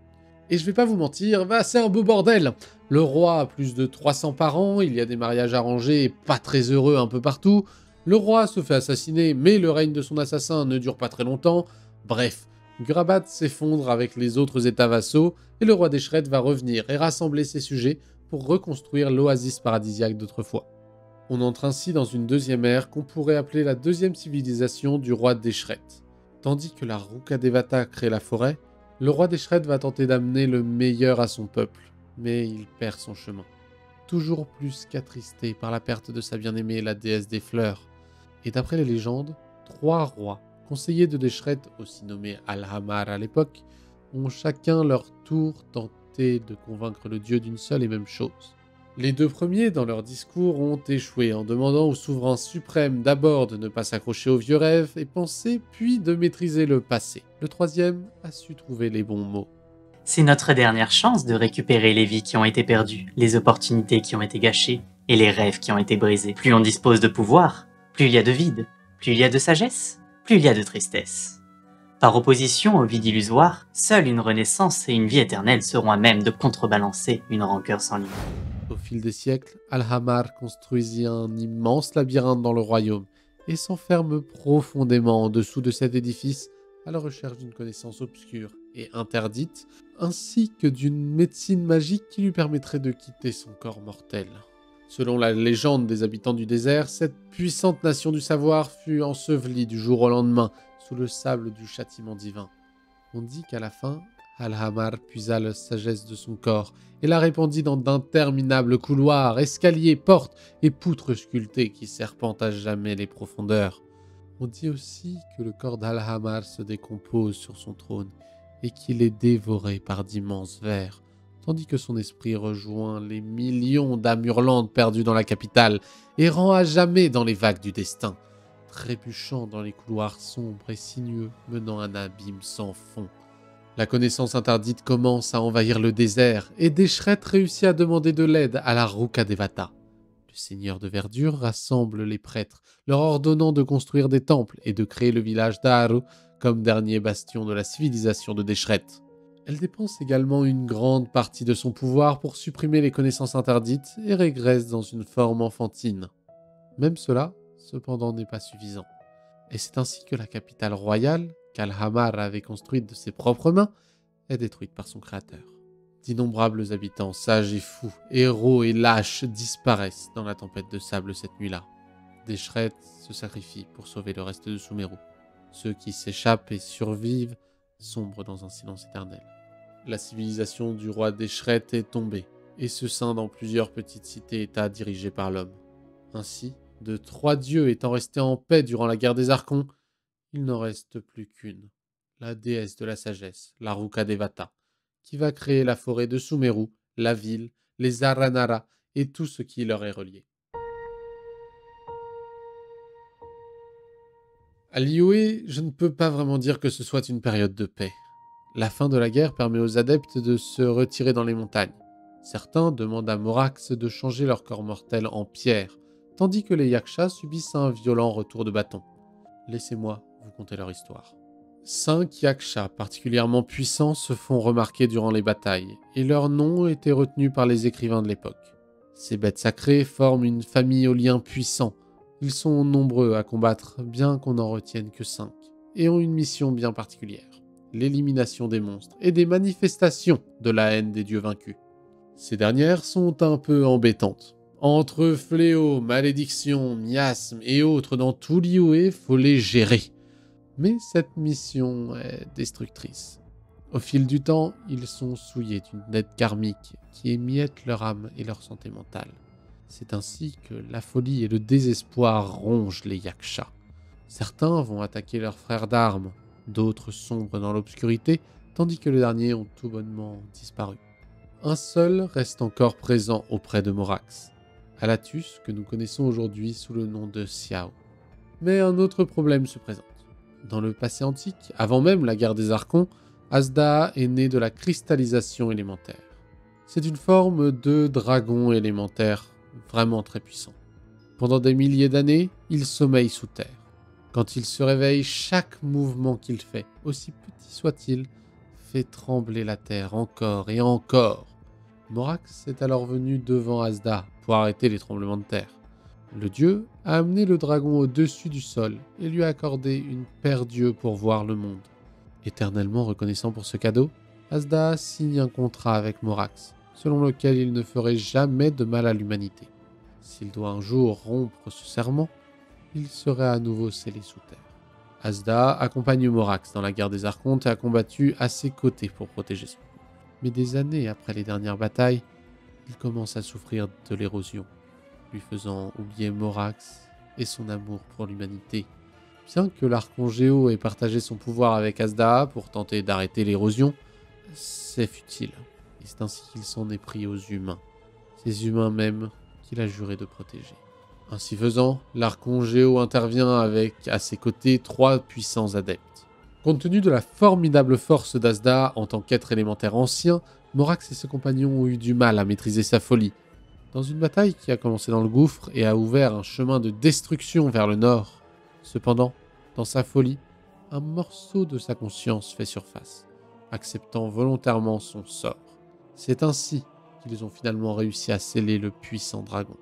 Et je vais pas vous mentir, bah c'est un beau bordel. Le roi a plus de trois cents parents, il y a des mariages arrangés et pas très heureux un peu partout. Le roi se fait assassiner, mais le règne de son assassin ne dure pas très longtemps. Bref, Grabat s'effondre avec les autres états vassaux, et le roi d'Eshret va revenir et rassembler ses sujets pour reconstruire l'oasis paradisiaque d'autrefois. On entre ainsi dans une deuxième ère qu'on pourrait appeler la deuxième civilisation du roi d'Eshret. Tandis que la Rukkhadevata crée la forêt, le roi d'Eshret va tenter d'amener le meilleur à son peuple, mais il perd son chemin. Toujours plus qu'attristé par la perte de sa bien-aimée, la déesse des fleurs. Et d'après les légendes, trois rois, conseillers de Deshret, aussi nommés Al-Hamar à l'époque, ont chacun leur tour tenté de convaincre le dieu d'une seule et même chose. Les deux premiers, dans leur discours, ont échoué en demandant au souverain suprême d'abord de ne pas s'accrocher aux vieux rêves et penser, puis de maîtriser le passé. Le troisième a su trouver les bons mots. C'est notre dernière chance de récupérer les vies qui ont été perdues, les opportunités qui ont été gâchées et les rêves qui ont été brisés. Plus on dispose de pouvoir, plus il y a de vide, plus il y a de sagesse, plus il y a de tristesse. Par opposition au vide illusoire, seule une renaissance et une vie éternelle seront à même de contrebalancer une rancœur sans limite. Au fil des siècles, Al-Hamar construisit un immense labyrinthe dans le royaume et s'enferme profondément en dessous de cet édifice à la recherche d'une connaissance obscure et interdite, ainsi que d'une médecine magique qui lui permettrait de quitter son corps mortel. Selon la légende des habitants du désert, cette puissante nation du savoir fut ensevelie du jour au lendemain sous le sable du châtiment divin. On dit qu'à la fin, Al-Hamar puisa la sagesse de son corps et la répandit dans d'interminables couloirs, escaliers, portes et poutres sculptées qui serpentent à jamais les profondeurs. On dit aussi que le corps d'Al-Hamar se décompose sur son trône et qu'il est dévoré par d'immenses vers, tandis que son esprit rejoint les millions d'âmes hurlantes perdues dans la capitale, errant à jamais dans les vagues du destin, trébuchant dans les couloirs sombres et sinueux menant à un abîme sans fond. La connaissance interdite commence à envahir le désert et Deshret réussit à demander de l'aide à la Rukkhadevata. Le seigneur de verdure rassemble les prêtres, leur ordonnant de construire des temples et de créer le village d'Aaru comme dernier bastion de la civilisation de Deshret. Elle dépense également une grande partie de son pouvoir pour supprimer les connaissances interdites et régresse dans une forme enfantine. Même cela, cependant, n'est pas suffisant. Et c'est ainsi que la capitale royale, qu'Al-Hamar avait construite de ses propres mains, est détruite par son créateur. D'innombrables habitants, sages et fous, héros et lâches, disparaissent dans la tempête de sable cette nuit-là. Deshret se sacrifie pour sauver le reste de Sumeru. Ceux qui s'échappent et survivent sombrent dans un silence éternel. La civilisation du roi Deshret est tombée et se scinde en plusieurs petites cités-états dirigées par l'homme. Ainsi, de trois dieux étant restés en paix durant la guerre des Archons, il n'en reste plus qu'une, la déesse de la sagesse, la Rukkhadevata, qui va créer la forêt de Sumeru, la ville, les Aranara et tout ce qui leur est relié. À Liyue, je ne peux pas vraiment dire que ce soit une période de paix. La fin de la guerre permet aux adeptes de se retirer dans les montagnes. Certains demandent à Morax de changer leur corps mortel en pierre, tandis que les Yakshas subissent un violent retour de bâton. Laissez-moi vous conter leur histoire. Cinq Yakshas particulièrement puissants se font remarquer durant les batailles, et leurs noms étaient retenus par les écrivains de l'époque. Ces bêtes sacrées forment une famille aux liens puissants. Ils sont nombreux à combattre, bien qu'on n'en retienne que cinq, et ont une mission bien particulière, l'élimination des monstres et des manifestations de la haine des dieux vaincus. Ces dernières sont un peu embêtantes. Entre fléaux, malédictions, miasmes et autres dans tout Liyue, faut les gérer. Mais cette mission est destructrice. Au fil du temps, ils sont souillés d'une dette karmique qui émiette leur âme et leur santé mentale. C'est ainsi que la folie et le désespoir rongent les Yakshas. Certains vont attaquer leurs frères d'armes, d'autres sombrent dans l'obscurité, tandis que les derniers ont tout bonnement disparu. Un seul reste encore présent auprès de Morax, Alatus, que nous connaissons aujourd'hui sous le nom de Xiao. Mais un autre problème se présente. Dans le passé antique, avant même la guerre des Archons, Azdaa est né de la cristallisation élémentaire. C'est une forme de dragon élémentaire vraiment très puissant. Pendant des milliers d'années, il sommeille sous terre. Quand il se réveille, chaque mouvement qu'il fait, aussi petit soit-il, fait trembler la terre encore et encore. Morax est alors venu devant Azda pour arrêter les tremblements de terre. Le dieu a amené le dragon au-dessus du sol et lui a accordé une paire d'yeux pour voir le monde. Éternellement reconnaissant pour ce cadeau, Azda signe un contrat avec Morax, selon lequel il ne ferait jamais de mal à l'humanité. S'il doit un jour rompre ce serment, il serait à nouveau scellé sous terre. Azda accompagne Morax dans la guerre des Archontes et a combattu à ses côtés pour protéger son peuple. Mais des années après les dernières batailles, il commence à souffrir de l'érosion, lui faisant oublier Morax et son amour pour l'humanité. Bien que l'Archon Géo ait partagé son pouvoir avec Azda pour tenter d'arrêter l'érosion, c'est futile, et c'est ainsi qu'il s'en est pris aux humains, ces humains même qu'il a juré de protéger. Ainsi faisant, l'Archon Géo intervient avec à ses côtés trois puissants adeptes. Compte tenu de la formidable force d'Azda en tant qu'être élémentaire ancien, Morax et ses compagnons ont eu du mal à maîtriser sa folie. Dans une bataille qui a commencé dans le gouffre et a ouvert un chemin de destruction vers le nord. Cependant, dans sa folie, un morceau de sa conscience fait surface, acceptant volontairement son sort. C'est ainsi qu'ils ont finalement réussi à sceller le puissant dragon.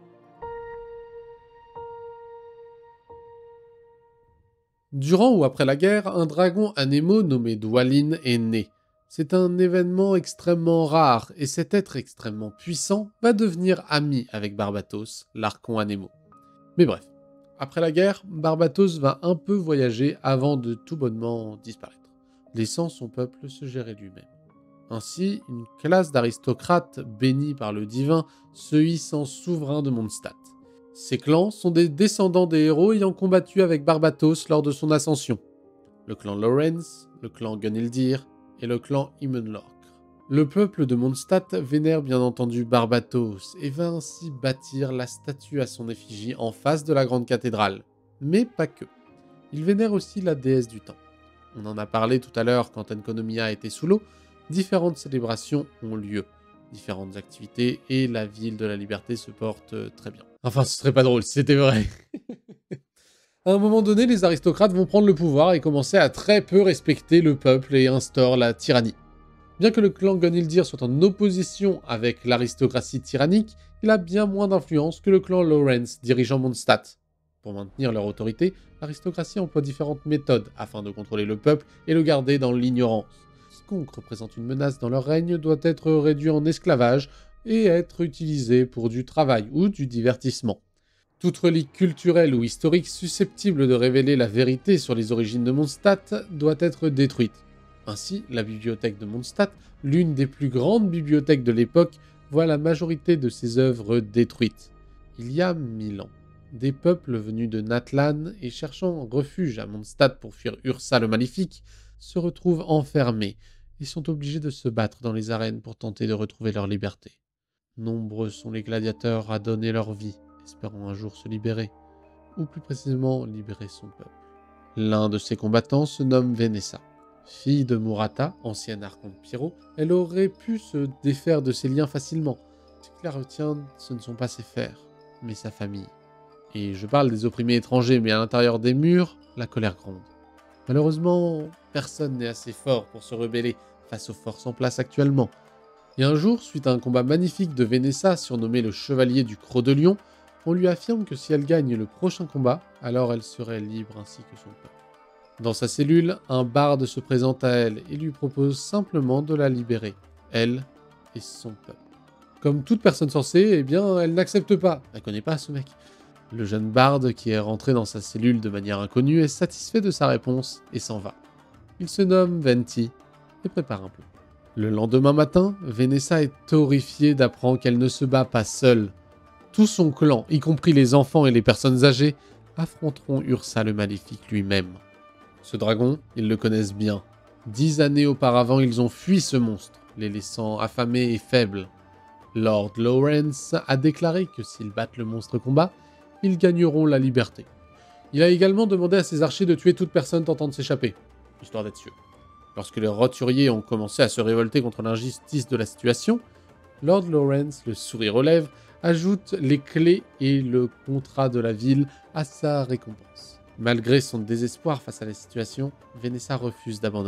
Durant ou après la guerre, un dragon anémo nommé Dwalin est né. C'est un événement extrêmement rare, et cet être extrêmement puissant va devenir ami avec Barbatos, l'Archon anémo. Mais bref, après la guerre, Barbatos va un peu voyager avant de tout bonnement disparaître, laissant son peuple se gérer lui-même. Ainsi, une classe d'aristocrates bénis par le divin se hisse en souverain de Mondstadt. Ces clans sont des descendants des héros ayant combattu avec Barbatos lors de son ascension. Le clan Lorenz, le clan Gunildir et le clan Himenlork. Le peuple de Mondstadt vénère bien entendu Barbatos et va ainsi bâtir la statue à son effigie en face de la grande cathédrale. Mais pas que. Il vénère aussi la déesse du temps. On en a parlé tout à l'heure quand Enkonomia était sous l'eau. Différentes célébrations ont lieu, différentes activités et la ville de la liberté se porte très bien. Enfin, ce serait pas drôle si c'était vrai. À un moment donné, les aristocrates vont prendre le pouvoir et commencer à très peu respecter le peuple et instaurent la tyrannie. Bien que le clan Gunildir soit en opposition avec l'aristocratie tyrannique, il a bien moins d'influence que le clan Lorenz dirigeant Mondstadt. Pour maintenir leur autorité, l'aristocratie emploie différentes méthodes afin de contrôler le peuple et le garder dans l'ignorance. Quiconque représente une menace dans leur règne doit être réduit en esclavage et être utilisé pour du travail ou du divertissement. Toute relique culturelle ou historique susceptible de révéler la vérité sur les origines de Mondstadt doit être détruite. Ainsi, la bibliothèque de Mondstadt, l'une des plus grandes bibliothèques de l'époque, voit la majorité de ses œuvres détruites. Il y a mille ans, des peuples venus de Natlan et cherchant refuge à Mondstadt pour fuir Ursa le Maléfique se retrouvent enfermés et sont obligés de se battre dans les arènes pour tenter de retrouver leur liberté. Nombreux sont les gladiateurs à donner leur vie, espérant un jour se libérer, ou plus précisément libérer son peuple. L'un de ces combattants se nomme Venessa. Fille de Murata, ancienne archonte Pyro, elle aurait pu se défaire de ses liens facilement. Ce qui la retient, ce ne sont pas ses fers, mais sa famille. Et je parle des opprimés étrangers, mais à l'intérieur des murs, la colère gronde. Malheureusement, personne n'est assez fort pour se rebeller face aux forces en place actuellement. Et un jour, suite à un combat magnifique de Venessa, surnommé le Chevalier du Croc de Lion, on lui affirme que si elle gagne le prochain combat, alors elle serait libre ainsi que son peuple. Dans sa cellule, un barde se présente à elle et lui propose simplement de la libérer, elle et son peuple. Comme toute personne sensée, eh bien, elle n'accepte pas, elle connaît pas ce mec. Le jeune barde, qui est rentré dans sa cellule de manière inconnue, est satisfait de sa réponse et s'en va. Il se nomme Venti et prépare un plan. Le lendemain matin, Venessa est horrifiée d'apprendre qu'elle ne se bat pas seule. Tout son clan, y compris les enfants et les personnes âgées, affronteront Ursa le Maléfique lui-même. Ce dragon, ils le connaissent bien. Dix années auparavant, ils ont fui ce monstre, les laissant affamés et faibles. Lord Lawrence a déclaré que s'ils battent le monstre combat, ils gagneront la liberté. Il a également demandé à ses archers de tuer toute personne tentant de s'échapper, histoire d'être sûr. Lorsque les roturiers ont commencé à se révolter contre l'injustice de la situation, Lord Lawrence, le sourire aux lèvres, ajoute les clés et le contrat de la ville à sa récompense. Malgré son désespoir face à la situation, Venessa refuse d'abandonner.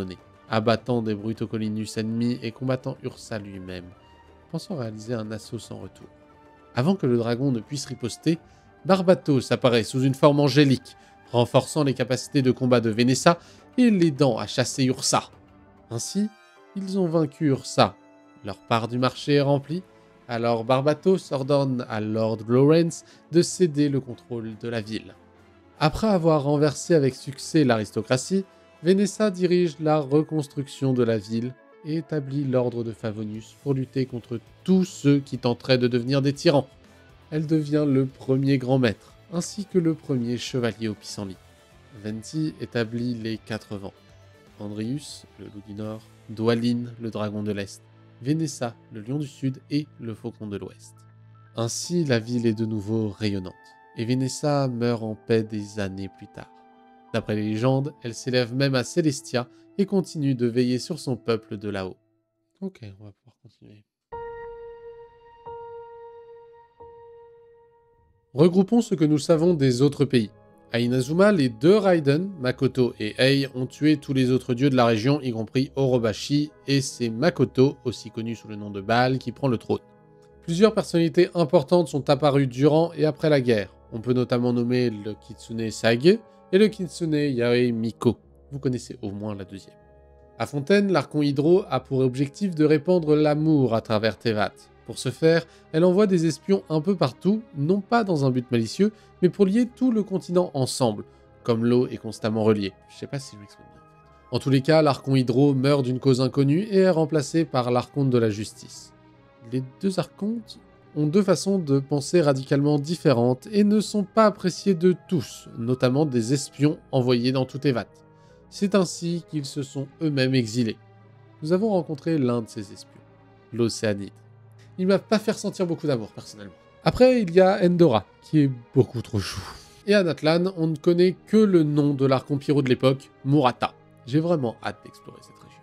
abattant des Brutocolinus ennemis et combattant Ursa lui-même, pensant réaliser un assaut sans retour. Avant que le dragon ne puisse riposter, Barbatos apparaît sous une forme angélique, renforçant les capacités de combat de Vénéssa et l'aidant à chasser Ursa. Ainsi, ils ont vaincu Ursa. Leur part du marché est remplie, alors Barbatos ordonne à Lord Lawrence de céder le contrôle de la ville. Après avoir renversé avec succès l'aristocratie, Vénéssa dirige la reconstruction de la ville et établit l'ordre de Favonius pour lutter contre tous ceux qui tenteraient de devenir des tyrans. Elle devient le premier grand maître, ainsi que le premier chevalier au pissenlit. Venti établit les quatre vents. Andrius, le loup du nord, Dwalin, le dragon de l'est, Vénéssa, le lion du sud et le faucon de l'ouest. Ainsi, la ville est de nouveau rayonnante, et Vénéssa meurt en paix des années plus tard. D'après les légendes, elle s'élève même à Célestia et continue de veiller sur son peuple de là-haut. Ok, on va pouvoir continuer. Regroupons ce que nous savons des autres pays. À Inazuma, les deux Raiden, Makoto et Ei, ont tué tous les autres dieux de la région, y compris Orobashi, et c'est Makoto, aussi connu sous le nom de Baal, qui prend le trône. Plusieurs personnalités importantes sont apparues durant et après la guerre. On peut notamment nommer le Kitsune Sage et le Kitsune Yae Miko. Vous connaissez au moins la deuxième. À Fontaine, l'Archon Hydro a pour objectif de répandre l'amour à travers Teyvat. Pour ce faire, elle envoie des espions un peu partout, non pas dans un but malicieux, mais pour lier tout le continent ensemble, comme l'eau est constamment reliée. Je sais pas si je m'exprime bien. En tous les cas, l'Archon Hydro meurt d'une cause inconnue et est remplacé par l'Archonte de la Justice. Les deux archontes ont deux façons de penser radicalement différentes et ne sont pas appréciés de tous, notamment des espions envoyés dans tout Teyvat. C'est ainsi qu'ils se sont eux-mêmes exilés. Nous avons rencontré l'un de ces espions, l'Océanide. Il m'a pas fait ressentir beaucoup d'amour, personnellement. Après, il y a Endora, qui est beaucoup trop chou. Et à Natlan, on ne connaît que le nom de l'archon pyro de l'époque, Murata. J'ai vraiment hâte d'explorer cette région.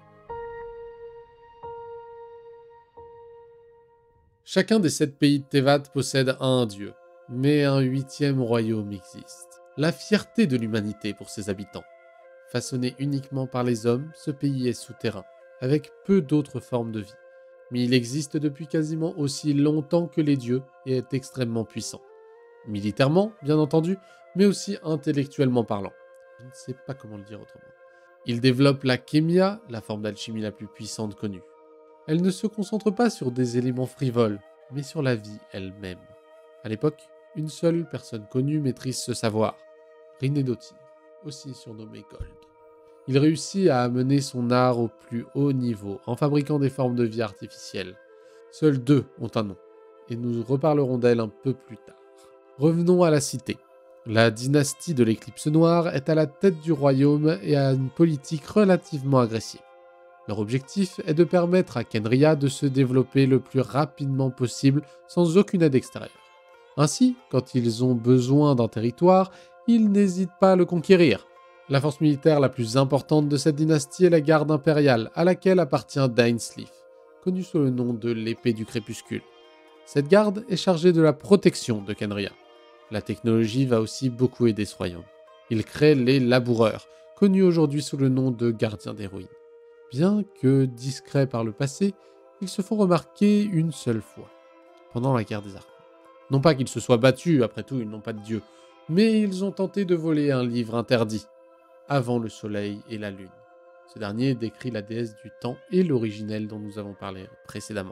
Chacun des sept pays de Teyvat possède un dieu, mais un huitième royaume existe. La fierté de l'humanité pour ses habitants. Façonné uniquement par les hommes, ce pays est souterrain, avec peu d'autres formes de vie. Mais il existe depuis quasiment aussi longtemps que les dieux et est extrêmement puissant. Militairement, bien entendu, mais aussi intellectuellement parlant. Je ne sais pas comment le dire autrement. Il développe la kémia, la forme d'alchimie la plus puissante connue. Elle ne se concentre pas sur des éléments frivoles, mais sur la vie elle-même. À l'époque, une seule personne connue maîtrise ce savoir, Rinnedotir, aussi surnommé Gold. Il réussit à amener son art au plus haut niveau en fabriquant des formes de vie artificielles. Seules deux ont un nom, et nous reparlerons d'elles un peu plus tard. Revenons à la cité. La dynastie de l'éclipse noire est à la tête du royaume et a une politique relativement agressive. Leur objectif est de permettre à Khenria de se développer le plus rapidement possible sans aucune aide extérieure. Ainsi, quand ils ont besoin d'un territoire, ils n'hésitent pas à le conquérir. La force militaire la plus importante de cette dynastie est la garde impériale, à laquelle appartient Dainsleif, connue sous le nom de l'épée du crépuscule. Cette garde est chargée de la protection de Khenria. La technologie va aussi beaucoup aider ce royaume. Il crée les laboureurs, connus aujourd'hui sous le nom de gardiens des ruines. Bien que discrets par le passé, ils se font remarquer une seule fois, pendant la guerre des Archons. Non pas qu'ils se soient battus, après tout ils n'ont pas de dieu, mais ils ont tenté de voler un livre interdit, avant le soleil et la lune. Ce dernier décrit la déesse du temps et l'originel dont nous avons parlé précédemment.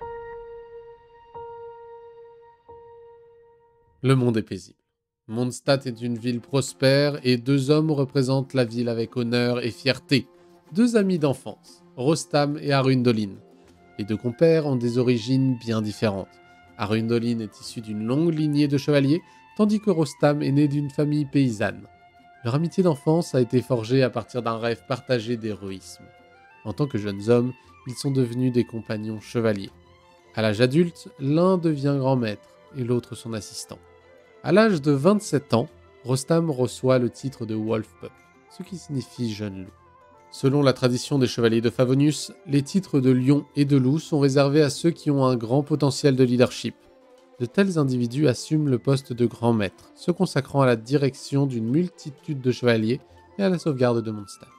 Le monde est paisible. Mondstadt est une ville prospère et deux hommes représentent la ville avec honneur et fierté. Deux amis d'enfance, Rostam et Arundolin. Les deux compères ont des origines bien différentes. Arundolin est issu d'une longue lignée de chevaliers, tandis que Rostam est né d'une famille paysanne. Leur amitié d'enfance a été forgée à partir d'un rêve partagé d'héroïsme. En tant que jeunes hommes, ils sont devenus des compagnons chevaliers. À l'âge adulte, l'un devient grand maître et l'autre son assistant. À l'âge de vingt-sept ans, Rostam reçoit le titre de Wolfpup, ce qui signifie jeune loup. Selon la tradition des chevaliers de Favonius, les titres de lion et de loup sont réservés à ceux qui ont un grand potentiel de leadership. De tels individus assument le poste de grand maître, se consacrant à la direction d'une multitude de chevaliers et à la sauvegarde de Mondstadt.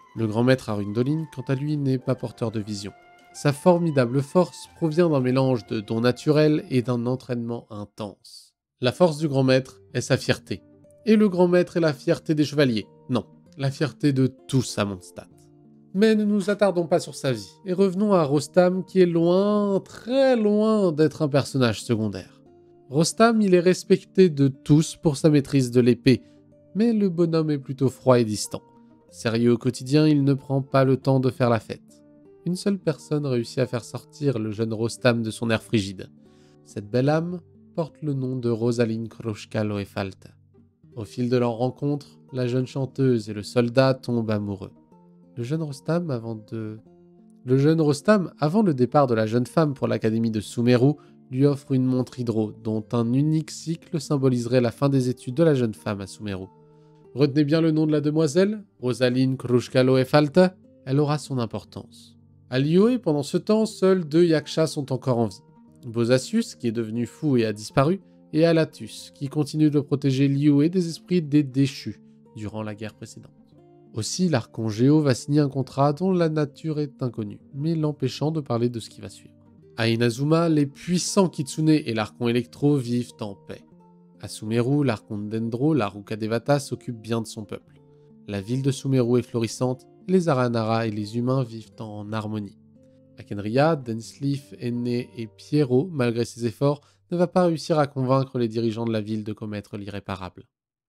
Le grand maître Arundolin, quant à lui, n'est pas porteur de vision. Sa formidable force provient d'un mélange de dons naturels et d'un entraînement intense. La force du grand maître est sa fierté. Et le grand maître est la fierté des chevaliers. Non, la fierté de tous à Mondstadt. Mais ne nous attardons pas sur sa vie, et revenons à Rostam qui est loin, très loin d'être un personnage secondaire. Rostam, il est respecté de tous pour sa maîtrise de l'épée, mais le bonhomme est plutôt froid et distant. Sérieux au quotidien, il ne prend pas le temps de faire la fête. Une seule personne réussit à faire sortir le jeune Rostam de son air frigide. Cette belle âme porte le nom de Rosaline Kroshka Loefalta. Au fil de leur rencontre, la jeune chanteuse et le soldat tombent amoureux. Le jeune Rostam, avant de... Le jeune Rostam, avant le départ de la jeune femme pour l'académie de Sumeru, lui offre une montre hydro, dont un unique cycle symboliserait la fin des études de la jeune femme à Sumeru. Retenez bien le nom de la demoiselle, Rosaline Kroshka Loefalta, elle aura son importance. À Liyue, pendant ce temps, seuls deux yakshas sont encore en vie. Bosasius, qui est devenu fou et a disparu, et Alatus, qui continue de protéger Liyue des esprits des déchus durant la guerre précédente. Aussi, l'archon Géo va signer un contrat dont la nature est inconnue, mais l'empêchant de parler de ce qui va suivre. À Inazuma, les puissants Kitsune et l'archon Electro vivent en paix. À Sumeru, l'archon Dendro, la Ruka Devata, s'occupe bien de son peuple. La ville de Sumeru est florissante, et les Aranara et les humains vivent en harmonie. À Kenria, Densleaf, Enne et Pierrot, malgré ses efforts, ne va pas réussir à convaincre les dirigeants de la ville de commettre l'irréparable.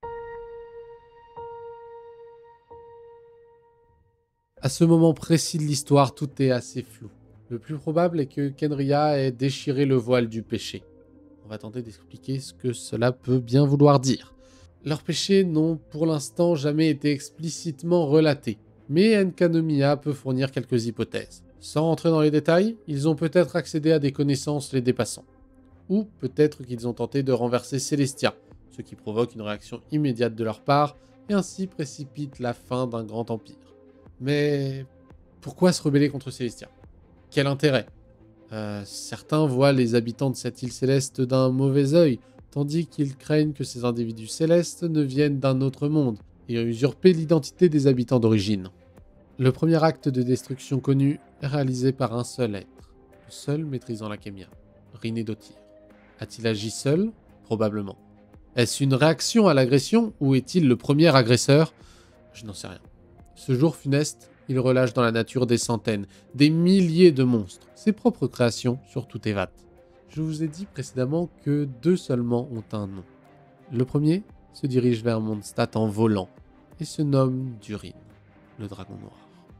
À ce moment précis de l'histoire, tout est assez flou. Le plus probable est que Kenria ait déchiré le voile du péché. On va tenter d'expliquer ce que cela peut bien vouloir dire. Leurs péchés n'ont pour l'instant jamais été explicitement relatés, mais Enkanomiya peut fournir quelques hypothèses. Sans rentrer dans les détails, ils ont peut-être accédé à des connaissances les dépassant. Ou peut-être qu'ils ont tenté de renverser Celestia, ce qui provoque une réaction immédiate de leur part et ainsi précipite la fin d'un grand empire. Mais pourquoi se rebeller contre Celestia? Quel intérêt? euh, Certains voient les habitants de cette île céleste d'un mauvais œil, tandis qu'ils craignent que ces individus célestes ne viennent d'un autre monde et usurper l'identité des habitants d'origine. Le premier acte de destruction connu est réalisé par un seul être, le seul maîtrisant la Kémia, Rinnedotir. A-t-il agi seul? Probablement. Est-ce une réaction à l'agression ou est-il le premier agresseur? Je n'en sais rien. Ce jour funeste, il relâche dans la nature des centaines, des milliers de monstres, ses propres créations sur tout Teyvat. Je vous ai dit précédemment que deux seulement ont un nom. Le premier se dirige vers Mondstadt en volant et se nomme Durin, le dragon noir.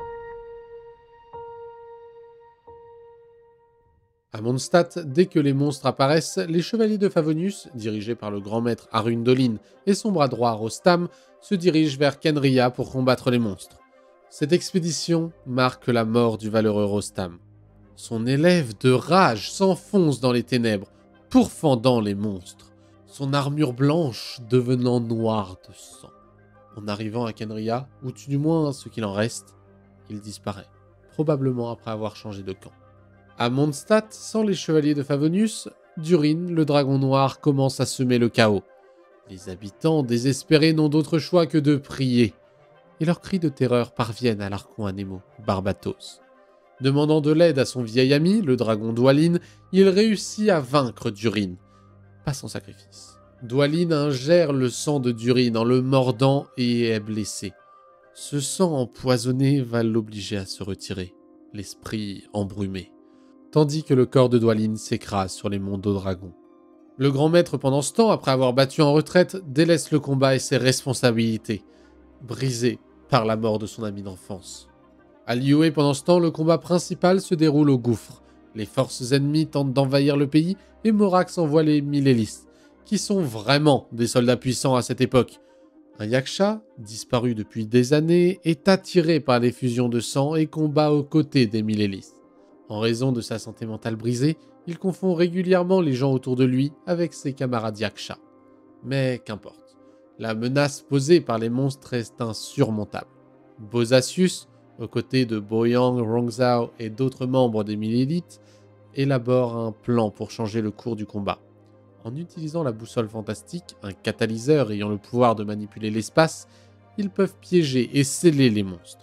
À Mondstadt, dès que les monstres apparaissent, les chevaliers de Favonius, dirigés par le grand maître Arundolin et son bras droit Rostam, se dirigent vers Kenria pour combattre les monstres. Cette expédition marque la mort du valeureux Rostam. Son élève de rage s'enfonce dans les ténèbres, pourfendant les monstres, son armure blanche devenant noire de sang. En arrivant à Kenria, ou du moins ce qu'il en reste, il disparaît, probablement après avoir changé de camp. À Mondstadt, sans les chevaliers de Favonius, Durin, le dragon noir, commence à semer le chaos. Les habitants, désespérés, n'ont d'autre choix que de prier. Et leurs cris de terreur parviennent à l'archon Anemo, Barbatos. Demandant de l'aide à son vieil ami, le dragon Dwalin, il réussit à vaincre Durin. Pas sans sacrifice. Dwalin ingère le sang de Durin en le mordant et est blessé. Ce sang empoisonné va l'obliger à se retirer, l'esprit embrumé. Tandis que le corps de Dwalin s'écrase sur les monts d'Odragon. Le grand maître, pendant ce temps, après avoir battu en retraite, délaisse le combat et ses responsabilités, brisé par la mort de son ami d'enfance. À Liyue, pendant ce temps, le combat principal se déroule au gouffre. Les forces ennemies tentent d'envahir le pays et Morax envoie les Millelis, qui sont vraiment des soldats puissants à cette époque. Un yaksha, disparu depuis des années, est attiré par les fusions de sang et combat aux côtés des Millelis. En raison de sa santé mentale brisée, il confond régulièrement les gens autour de lui avec ses camarades yaksha. Mais qu'importe, la menace posée par les monstres est insurmontable. Bosasius, aux côtés de Boyang, Rongzhao et d'autres membres des mille élites, élabore un plan pour changer le cours du combat. En utilisant la boussole fantastique, un catalyseur ayant le pouvoir de manipuler l'espace, ils peuvent piéger et sceller les monstres.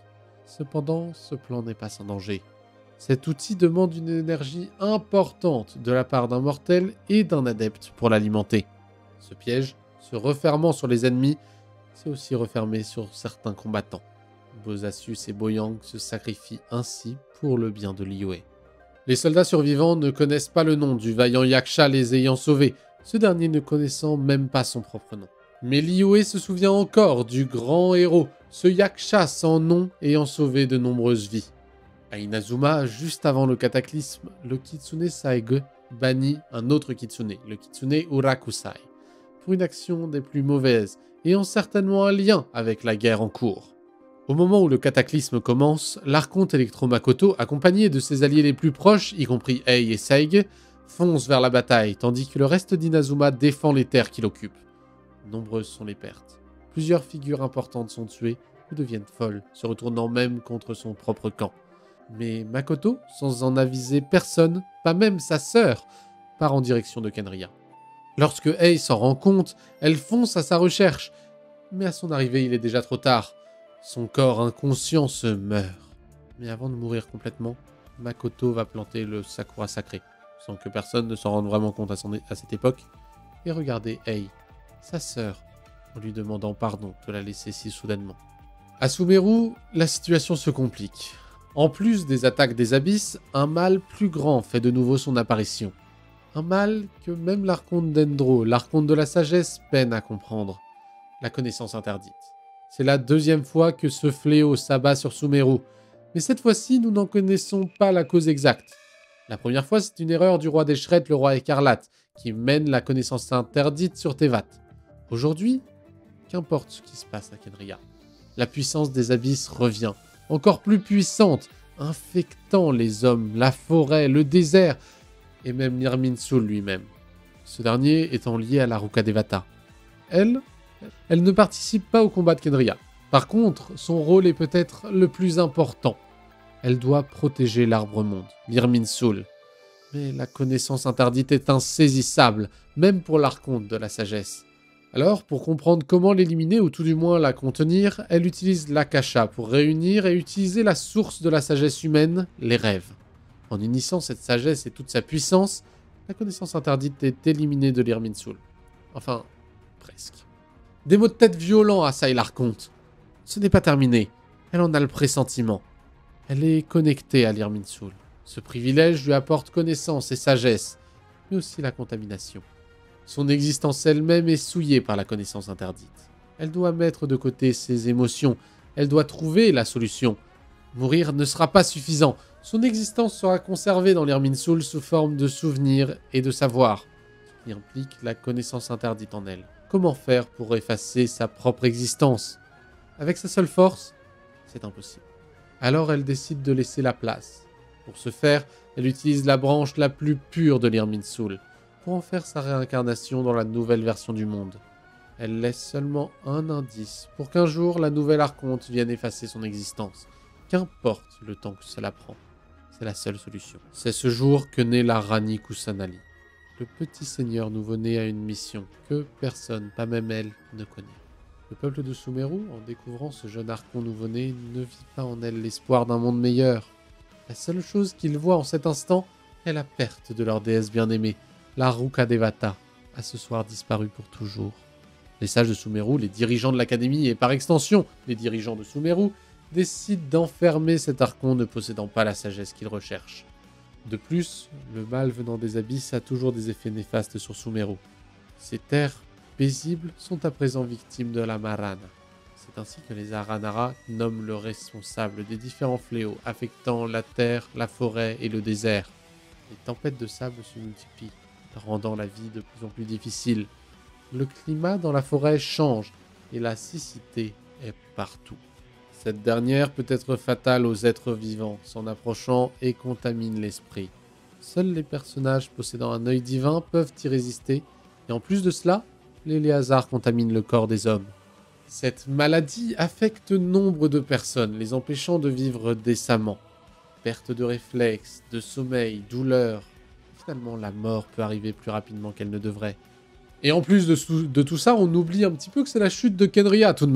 Cependant, ce plan n'est pas sans danger. Cet outil demande une énergie importante de la part d'un mortel et d'un adepte pour l'alimenter. Ce piège, se refermant sur les ennemis, s'est aussi refermé sur certains combattants. Bosasius et Boyang se sacrifient ainsi pour le bien de Liyue. Les soldats survivants ne connaissent pas le nom du vaillant Yaksha les ayant sauvés, ce dernier ne connaissant même pas son propre nom. Mais Liyue se souvient encore du grand héros, ce Yaksha sans nom ayant sauvé de nombreuses vies. À Inazuma, juste avant le cataclysme, le Kitsune Saige bannit un autre Kitsune, le Kitsune Urakusai, pour une action des plus mauvaises, ayant certainement un lien avec la guerre en cours. Au moment où le cataclysme commence, l'archonte Electro Makoto, accompagné de ses alliés les plus proches, y compris Ei et Saige, fonce vers la bataille, tandis que le reste d'Inazuma défend les terres qu'il occupe. Nombreuses sont les pertes. Plusieurs figures importantes sont tuées ou deviennent folles, se retournant même contre son propre camp. Mais Makoto, sans en aviser personne, pas même sa sœur, part en direction de Kenria. Lorsque Ei s'en rend compte, elle fonce à sa recherche. Mais à son arrivée, il est déjà trop tard. Son corps inconscient se meurt. Mais avant de mourir complètement, Makoto va planter le Sakura sacré, sans que personne ne s'en rende vraiment compte à, son é- à cette époque, et regarder Ei, sa sœur, en lui demandant pardon de la laisser si soudainement. À Sumeru, la situation se complique. En plus des attaques des abysses, un mal plus grand fait de nouveau son apparition. Un mal que même l'archonte Dendro, l'archonte de la sagesse, peine à comprendre. La connaissance interdite. C'est la deuxième fois que ce fléau s'abat sur Sumeru, mais cette fois-ci, nous n'en connaissons pas la cause exacte. La première fois, c'est une erreur du roi des Shreds, le roi écarlate, qui mène la connaissance interdite sur Tevat. Aujourd'hui, qu'importe ce qui se passe à Kenria. La puissance des abysses revient, encore plus puissante, infectant les hommes, la forêt, le désert, et même Irminsul lui-même. Ce dernier étant lié à la Ruka Devata. Elle, elle ne participe pas au combat de Kenria. Par contre, son rôle est peut-être le plus important. Elle doit protéger l'arbre-monde, l'Irminsul. Mais la connaissance interdite est insaisissable, même pour l'archonte de la sagesse. Alors, pour comprendre comment l'éliminer, ou tout du moins la contenir, elle utilise l'Akasha pour réunir et utiliser la source de la sagesse humaine, les rêves. En unissant cette sagesse et toute sa puissance, la connaissance interdite est éliminée de l'Irminsul. Enfin, presque. Des maux de tête violents assaillent l'archonte. Ce n'est pas terminé, elle en a le pressentiment. Elle est connectée à l'Irminsul. Ce privilège lui apporte connaissance et sagesse, mais aussi la contamination. Son existence elle-même est souillée par la connaissance interdite. Elle doit mettre de côté ses émotions. Elle doit trouver la solution. Mourir ne sera pas suffisant. Son existence sera conservée dans l'Irminsul sous forme de souvenirs et de savoir, ce qui implique la connaissance interdite en elle. Comment faire pour effacer sa propre existence? Avec sa seule force, c'est impossible. Alors elle décide de laisser la place. Pour ce faire, elle utilise la branche la plus pure de l'Irminsul, pour en faire sa réincarnation dans la nouvelle version du monde. Elle laisse seulement un indice pour qu'un jour la nouvelle archonte vienne effacer son existence. Qu'importe le temps que cela prend. C'est la seule solution. C'est ce jour que naît la Rani Kusanali. Le petit seigneur nouveau-né a une mission que personne, pas même elle, ne connaît. Le peuple de Sumeru, en découvrant ce jeune archon nouveau-né, ne vit pas en elle l'espoir d'un monde meilleur. La seule chose qu'ils voient en cet instant est la perte de leur déesse bien-aimée, la Ruka Devata, a ce soir disparu pour toujours. Les sages de Sumeru, les dirigeants de l'académie et par extension les dirigeants de Sumeru, décident d'enfermer cet archon ne possédant pas la sagesse qu'ils recherchent. De plus, le mal venant des abysses a toujours des effets néfastes sur Sumeru. Ces terres paisibles sont à présent victimes de la Marana. C'est ainsi que les Aranara nomment le responsable des différents fléaux affectant la terre, la forêt et le désert. Les tempêtes de sable se multiplient, rendant la vie de plus en plus difficile. Le climat dans la forêt change et la siccité est partout. Cette dernière peut être fatale aux êtres vivants, s'en approchant et contamine l'esprit. Seuls les personnages possédant un œil divin peuvent y résister, et en plus de cela, les lézards contaminent le corps des hommes. Cette maladie affecte nombre de personnes, les empêchant de vivre décemment. Perte de réflexes, de sommeil, douleur. Finalement, la mort peut arriver plus rapidement qu'elle ne devrait. Et en plus de, de tout ça, on oublie un petit peu que c'est la chute de Kenria tout de même.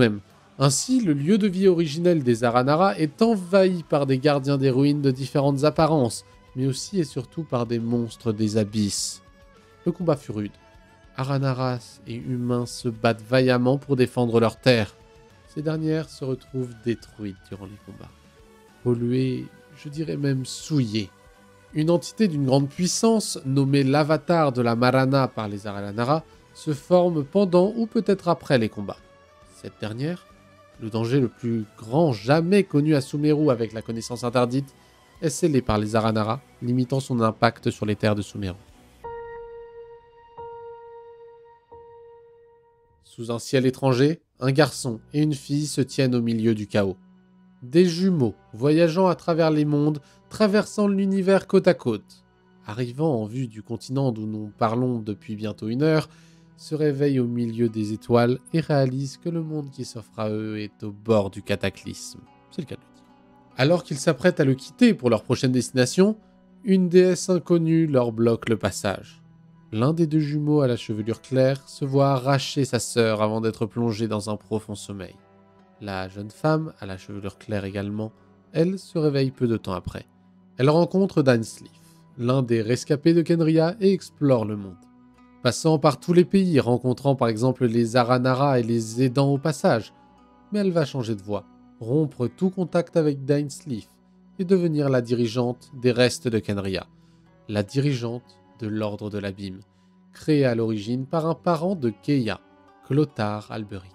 Ainsi, le lieu de vie originel des Aranara est envahi par des gardiens des ruines de différentes apparences, mais aussi et surtout par des monstres des abysses. Le combat fut rude. Aranaras et humains se battent vaillamment pour défendre leurs terres. Ces dernières se retrouvent détruites durant les combats. Polluées, je dirais même souillées. Une entité d'une grande puissance, nommée l'avatar de la Marana par les Aranara, se forme pendant ou peut-être après les combats. Cette dernière, le danger le plus grand jamais connu à Sumeru avec la connaissance interdite, est scellé par les Aranara, limitant son impact sur les terres de Sumeru. Sous un ciel étranger, un garçon et une fille se tiennent au milieu du chaos. Des jumeaux, voyageant à travers les mondes, traversant l'univers côte à côte. Arrivant en vue du continent d'où nous parlons depuis bientôt une heure, se réveillent au milieu des étoiles et réalisent que le monde qui s'offre à eux est au bord du cataclysme. C'est le cas de le dire. Alors qu'ils s'apprêtent à le quitter pour leur prochaine destination, une déesse inconnue leur bloque le passage. L'un des deux jumeaux à la chevelure claire se voit arracher sa sœur avant d'être plongé dans un profond sommeil. La jeune femme, à la chevelure claire également, elle se réveille peu de temps après. Elle rencontre Dainsleif, l'un des rescapés de Kenria, et explore le monde. Passant par tous les pays, rencontrant par exemple les Aranara et les aidant au passage. Mais elle va changer de voie, rompre tout contact avec Dainsleif et devenir la dirigeante des restes de Kenria. La dirigeante de l'Ordre de l'Abîme, créée à l'origine par un parent de Keia, Clothar Alberic.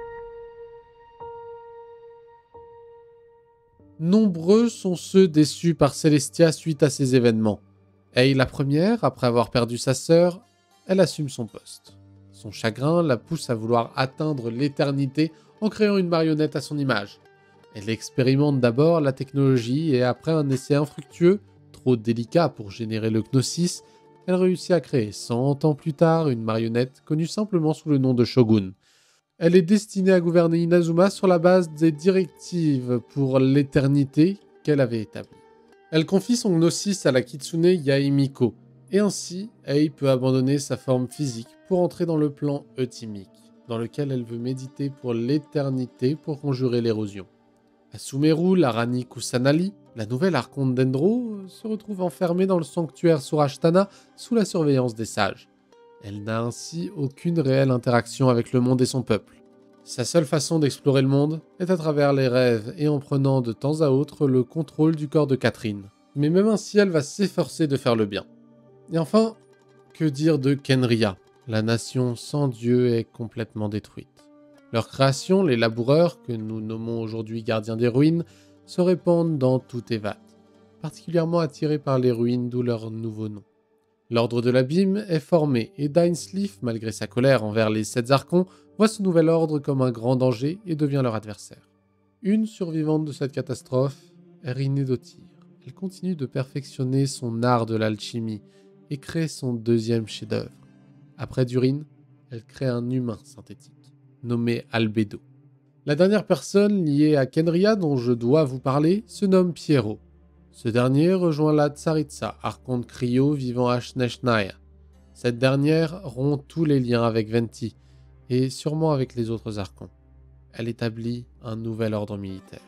Nombreux sont ceux déçus par Celestia suite à ces événements. Ei la première, après avoir perdu sa sœur, elle assume son poste. Son chagrin la pousse à vouloir atteindre l'éternité en créant une marionnette à son image. Elle expérimente d'abord la technologie et après un essai infructueux, trop délicat pour générer le Gnosis, elle réussit à créer cent ans plus tard une marionnette connue simplement sous le nom de Shogun. Elle est destinée à gouverner Inazuma sur la base des directives pour l'éternité qu'elle avait établies. Elle confie son Gnosis à la Kitsune Yaemiko, et ainsi, Ei peut abandonner sa forme physique pour entrer dans le plan euthymique, dans lequel elle veut méditer pour l'éternité pour conjurer l'érosion. À Sumeru, la Rani Kusanali, la nouvelle archonte d'Endro, se retrouve enfermée dans le sanctuaire Surashtana sous la surveillance des sages. Elle n'a ainsi aucune réelle interaction avec le monde et son peuple. Sa seule façon d'explorer le monde est à travers les rêves et en prenant de temps à autre le contrôle du corps de Catherine. Mais même ainsi, elle va s'efforcer de faire le bien. Et enfin, que dire de Kenria? La nation sans Dieu est complètement détruite. Leur création, les laboureurs, que nous nommons aujourd'hui gardiens des ruines, se répandent dans tout Evat, particulièrement attirés par les ruines d'où leur nouveau nom. L'ordre de l'abîme est formé et Dainsleif, malgré sa colère envers les sept archons, voit ce nouvel ordre comme un grand danger et devient leur adversaire. Une survivante de cette catastrophe est Rinedotir. Elle continue de perfectionner son art de l'alchimie et crée son deuxième chef-d'œuvre. Après Durin, elle crée un humain synthétique, nommé Albedo. La dernière personne liée à Kenria dont je dois vous parler se nomme Pierrot. Ce dernier rejoint la Tsaritsa, archonte cryo vivant à Shneshnaya. Cette dernière rompt tous les liens avec Venti, et sûrement avec les autres archons. Elle établit un nouvel ordre militaire.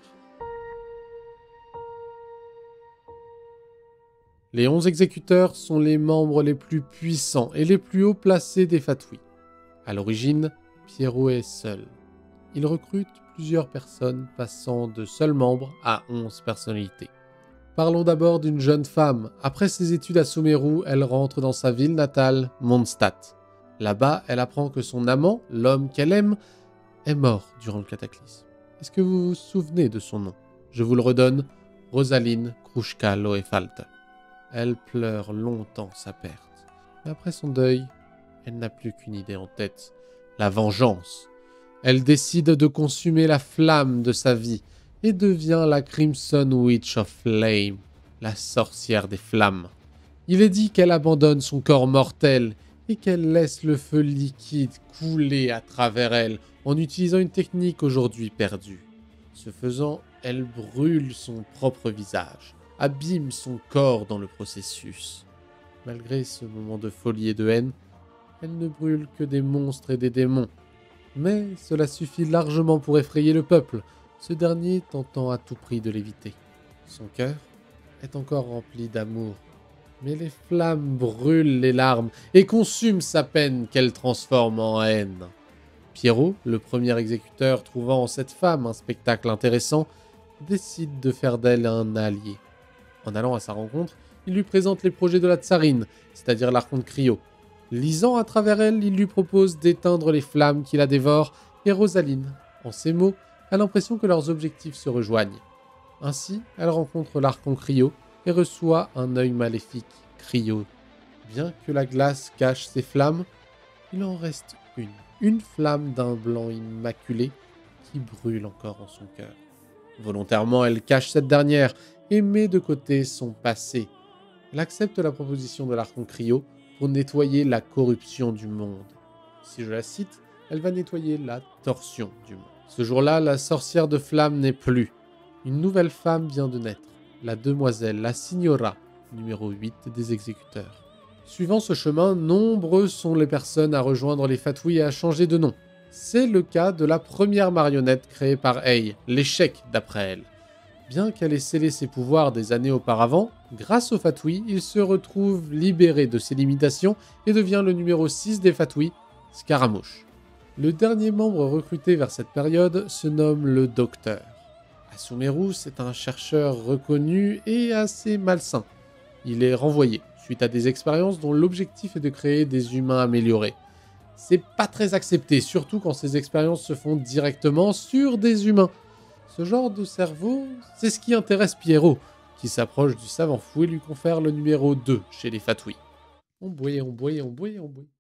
Les onze exécuteurs sont les membres les plus puissants et les plus haut placés des Fatui. À l'origine, Pierrot est seul. Il recrute plusieurs personnes passant de seul membre à onze personnalités. Parlons d'abord d'une jeune femme. Après ses études à Sumeru, elle rentre dans sa ville natale, Mondstadt. Là-bas, elle apprend que son amant, l'homme qu'elle aime, est mort durant le cataclysme. Est-ce que vous vous souvenez de son nom? Je vous le redonne, Rosaline Krushka Loefalt. Elle pleure longtemps sa perte. Mais après son deuil, elle n'a plus qu'une idée en tête, la vengeance. Elle décide de consumer la flamme de sa vie et devient la Crimson Witch of Flame, la sorcière des flammes. Il est dit qu'elle abandonne son corps mortel et qu'elle laisse le feu liquide couler à travers elle en utilisant une technique aujourd'hui perdue. Ce faisant, elle brûle son propre visage, abîme son corps dans le processus. Malgré ce moment de folie et de haine, elle ne brûle que des monstres et des démons. Mais cela suffit largement pour effrayer le peuple, ce dernier tentant à tout prix de l'éviter. Son cœur est encore rempli d'amour, mais les flammes brûlent les larmes et consument sa peine qu'elle transforme en haine. Pierrot, le premier exécuteur trouvant en cette femme un spectacle intéressant, décide de faire d'elle un allié. En allant à sa rencontre, il lui présente les projets de la tsarine, c'est-à-dire l'archonte Cryo. Lisant à travers elle, il lui propose d'éteindre les flammes qui la dévorent, et Rosaline, en ces mots, a l'impression que leurs objectifs se rejoignent. Ainsi, elle rencontre l'archon Cryo et reçoit un œil maléfique, Cryo. Bien que la glace cache ses flammes, il en reste une. Une flamme d'un blanc immaculé qui brûle encore en son cœur. Volontairement, elle cache cette dernière et met de côté son passé. Elle accepte la proposition de l'archon Cryo pour nettoyer la corruption du monde. Si je la cite, elle va nettoyer la torsion du monde. Ce jour-là, la sorcière de flamme n'est plus. Une nouvelle femme vient de naître, la demoiselle, la signora, numéro huit des exécuteurs. Suivant ce chemin, nombreuses sont les personnes à rejoindre les Fatui et à changer de nom. C'est le cas de la première marionnette créée par Ei, l'échec d'après elle. Bien qu'elle ait scellé ses pouvoirs des années auparavant, grâce aux Fatui, il se retrouve libéré de ses limitations et devient le numéro six des Fatui, Scaramouche. Le dernier membre recruté vers cette période se nomme le Docteur. Asumeru, c'est un chercheur reconnu et assez malsain. Il est renvoyé suite à des expériences dont l'objectif est de créer des humains améliorés. C'est pas très accepté, surtout quand ces expériences se font directement sur des humains. Ce genre de cerveau, c'est ce qui intéresse Pierrot, qui s'approche du savant fou et lui confère le numéro deux chez les Fatui. On bouille, on bouille, on bouille, on bouille.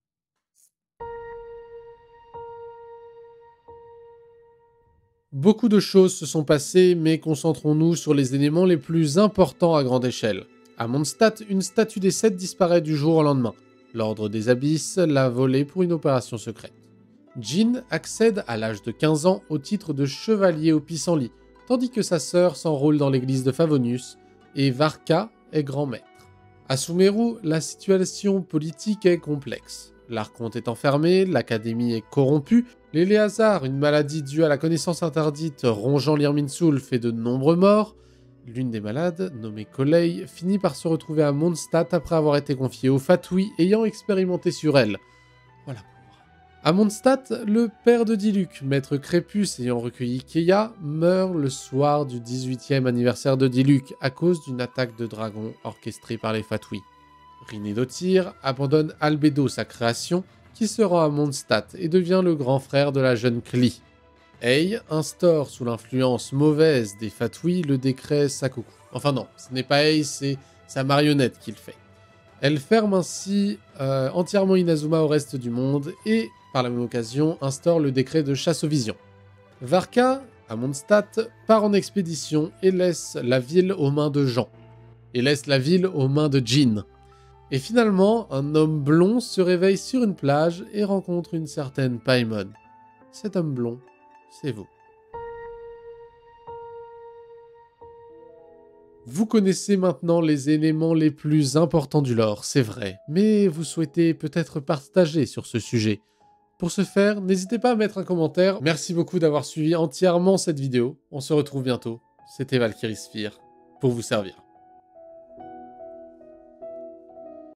Beaucoup de choses se sont passées, mais concentrons-nous sur les éléments les plus importants à grande échelle. À Mondstadt, une statue des sept disparaît du jour au lendemain. L'Ordre des Abysses l'a volée pour une opération secrète. Jean accède à l'âge de quinze ans au titre de chevalier au pissenlit, tandis que sa sœur s'enrôle dans l'église de Favonius, et Varka est grand maître. À Sumeru, la situation politique est complexe. L'archonte est enfermé, l'académie est corrompue, l'Éléazar, une maladie due à la connaissance interdite rongeant l'Irminsul, fait de nombreux morts. L'une des malades, nommée Kolei, finit par se retrouver à Mondstadt après avoir été confiée aux Fatui ayant expérimenté sur elle. Voilà. À Mondstadt, le père de Diluc, maître Crépus ayant recueilli Keia, meurt le soir du dix-huitième anniversaire de Diluc à cause d'une attaque de dragon orchestrée par les Fatui. Rinedotyr abandonne Albedo, sa création, qui se rend à Mondstadt et devient le grand frère de la jeune Kli. Ei instaure sous l'influence mauvaise des Fatui le décret Sakoku. Enfin non, ce n'est pas Ei, c'est sa marionnette qui le fait. Elle ferme ainsi euh, entièrement Inazuma au reste du monde et, par la même occasion, instaure le décret de chasse aux visions. Varka, à Mondstadt, part en expédition et laisse la ville aux mains de Jean. Et laisse la ville aux mains de Jean. Et finalement, un homme blond se réveille sur une plage et rencontre une certaine Paimon. Cet homme blond, c'est vous. Vous connaissez maintenant les éléments les plus importants du lore, c'est vrai, mais vous souhaitez peut-être partager sur ce sujet. Pour ce faire, n'hésitez pas à mettre un commentaire. Merci beaucoup d'avoir suivi entièrement cette vidéo. On se retrouve bientôt. C'était Valkyrie Sphere, pour vous servir.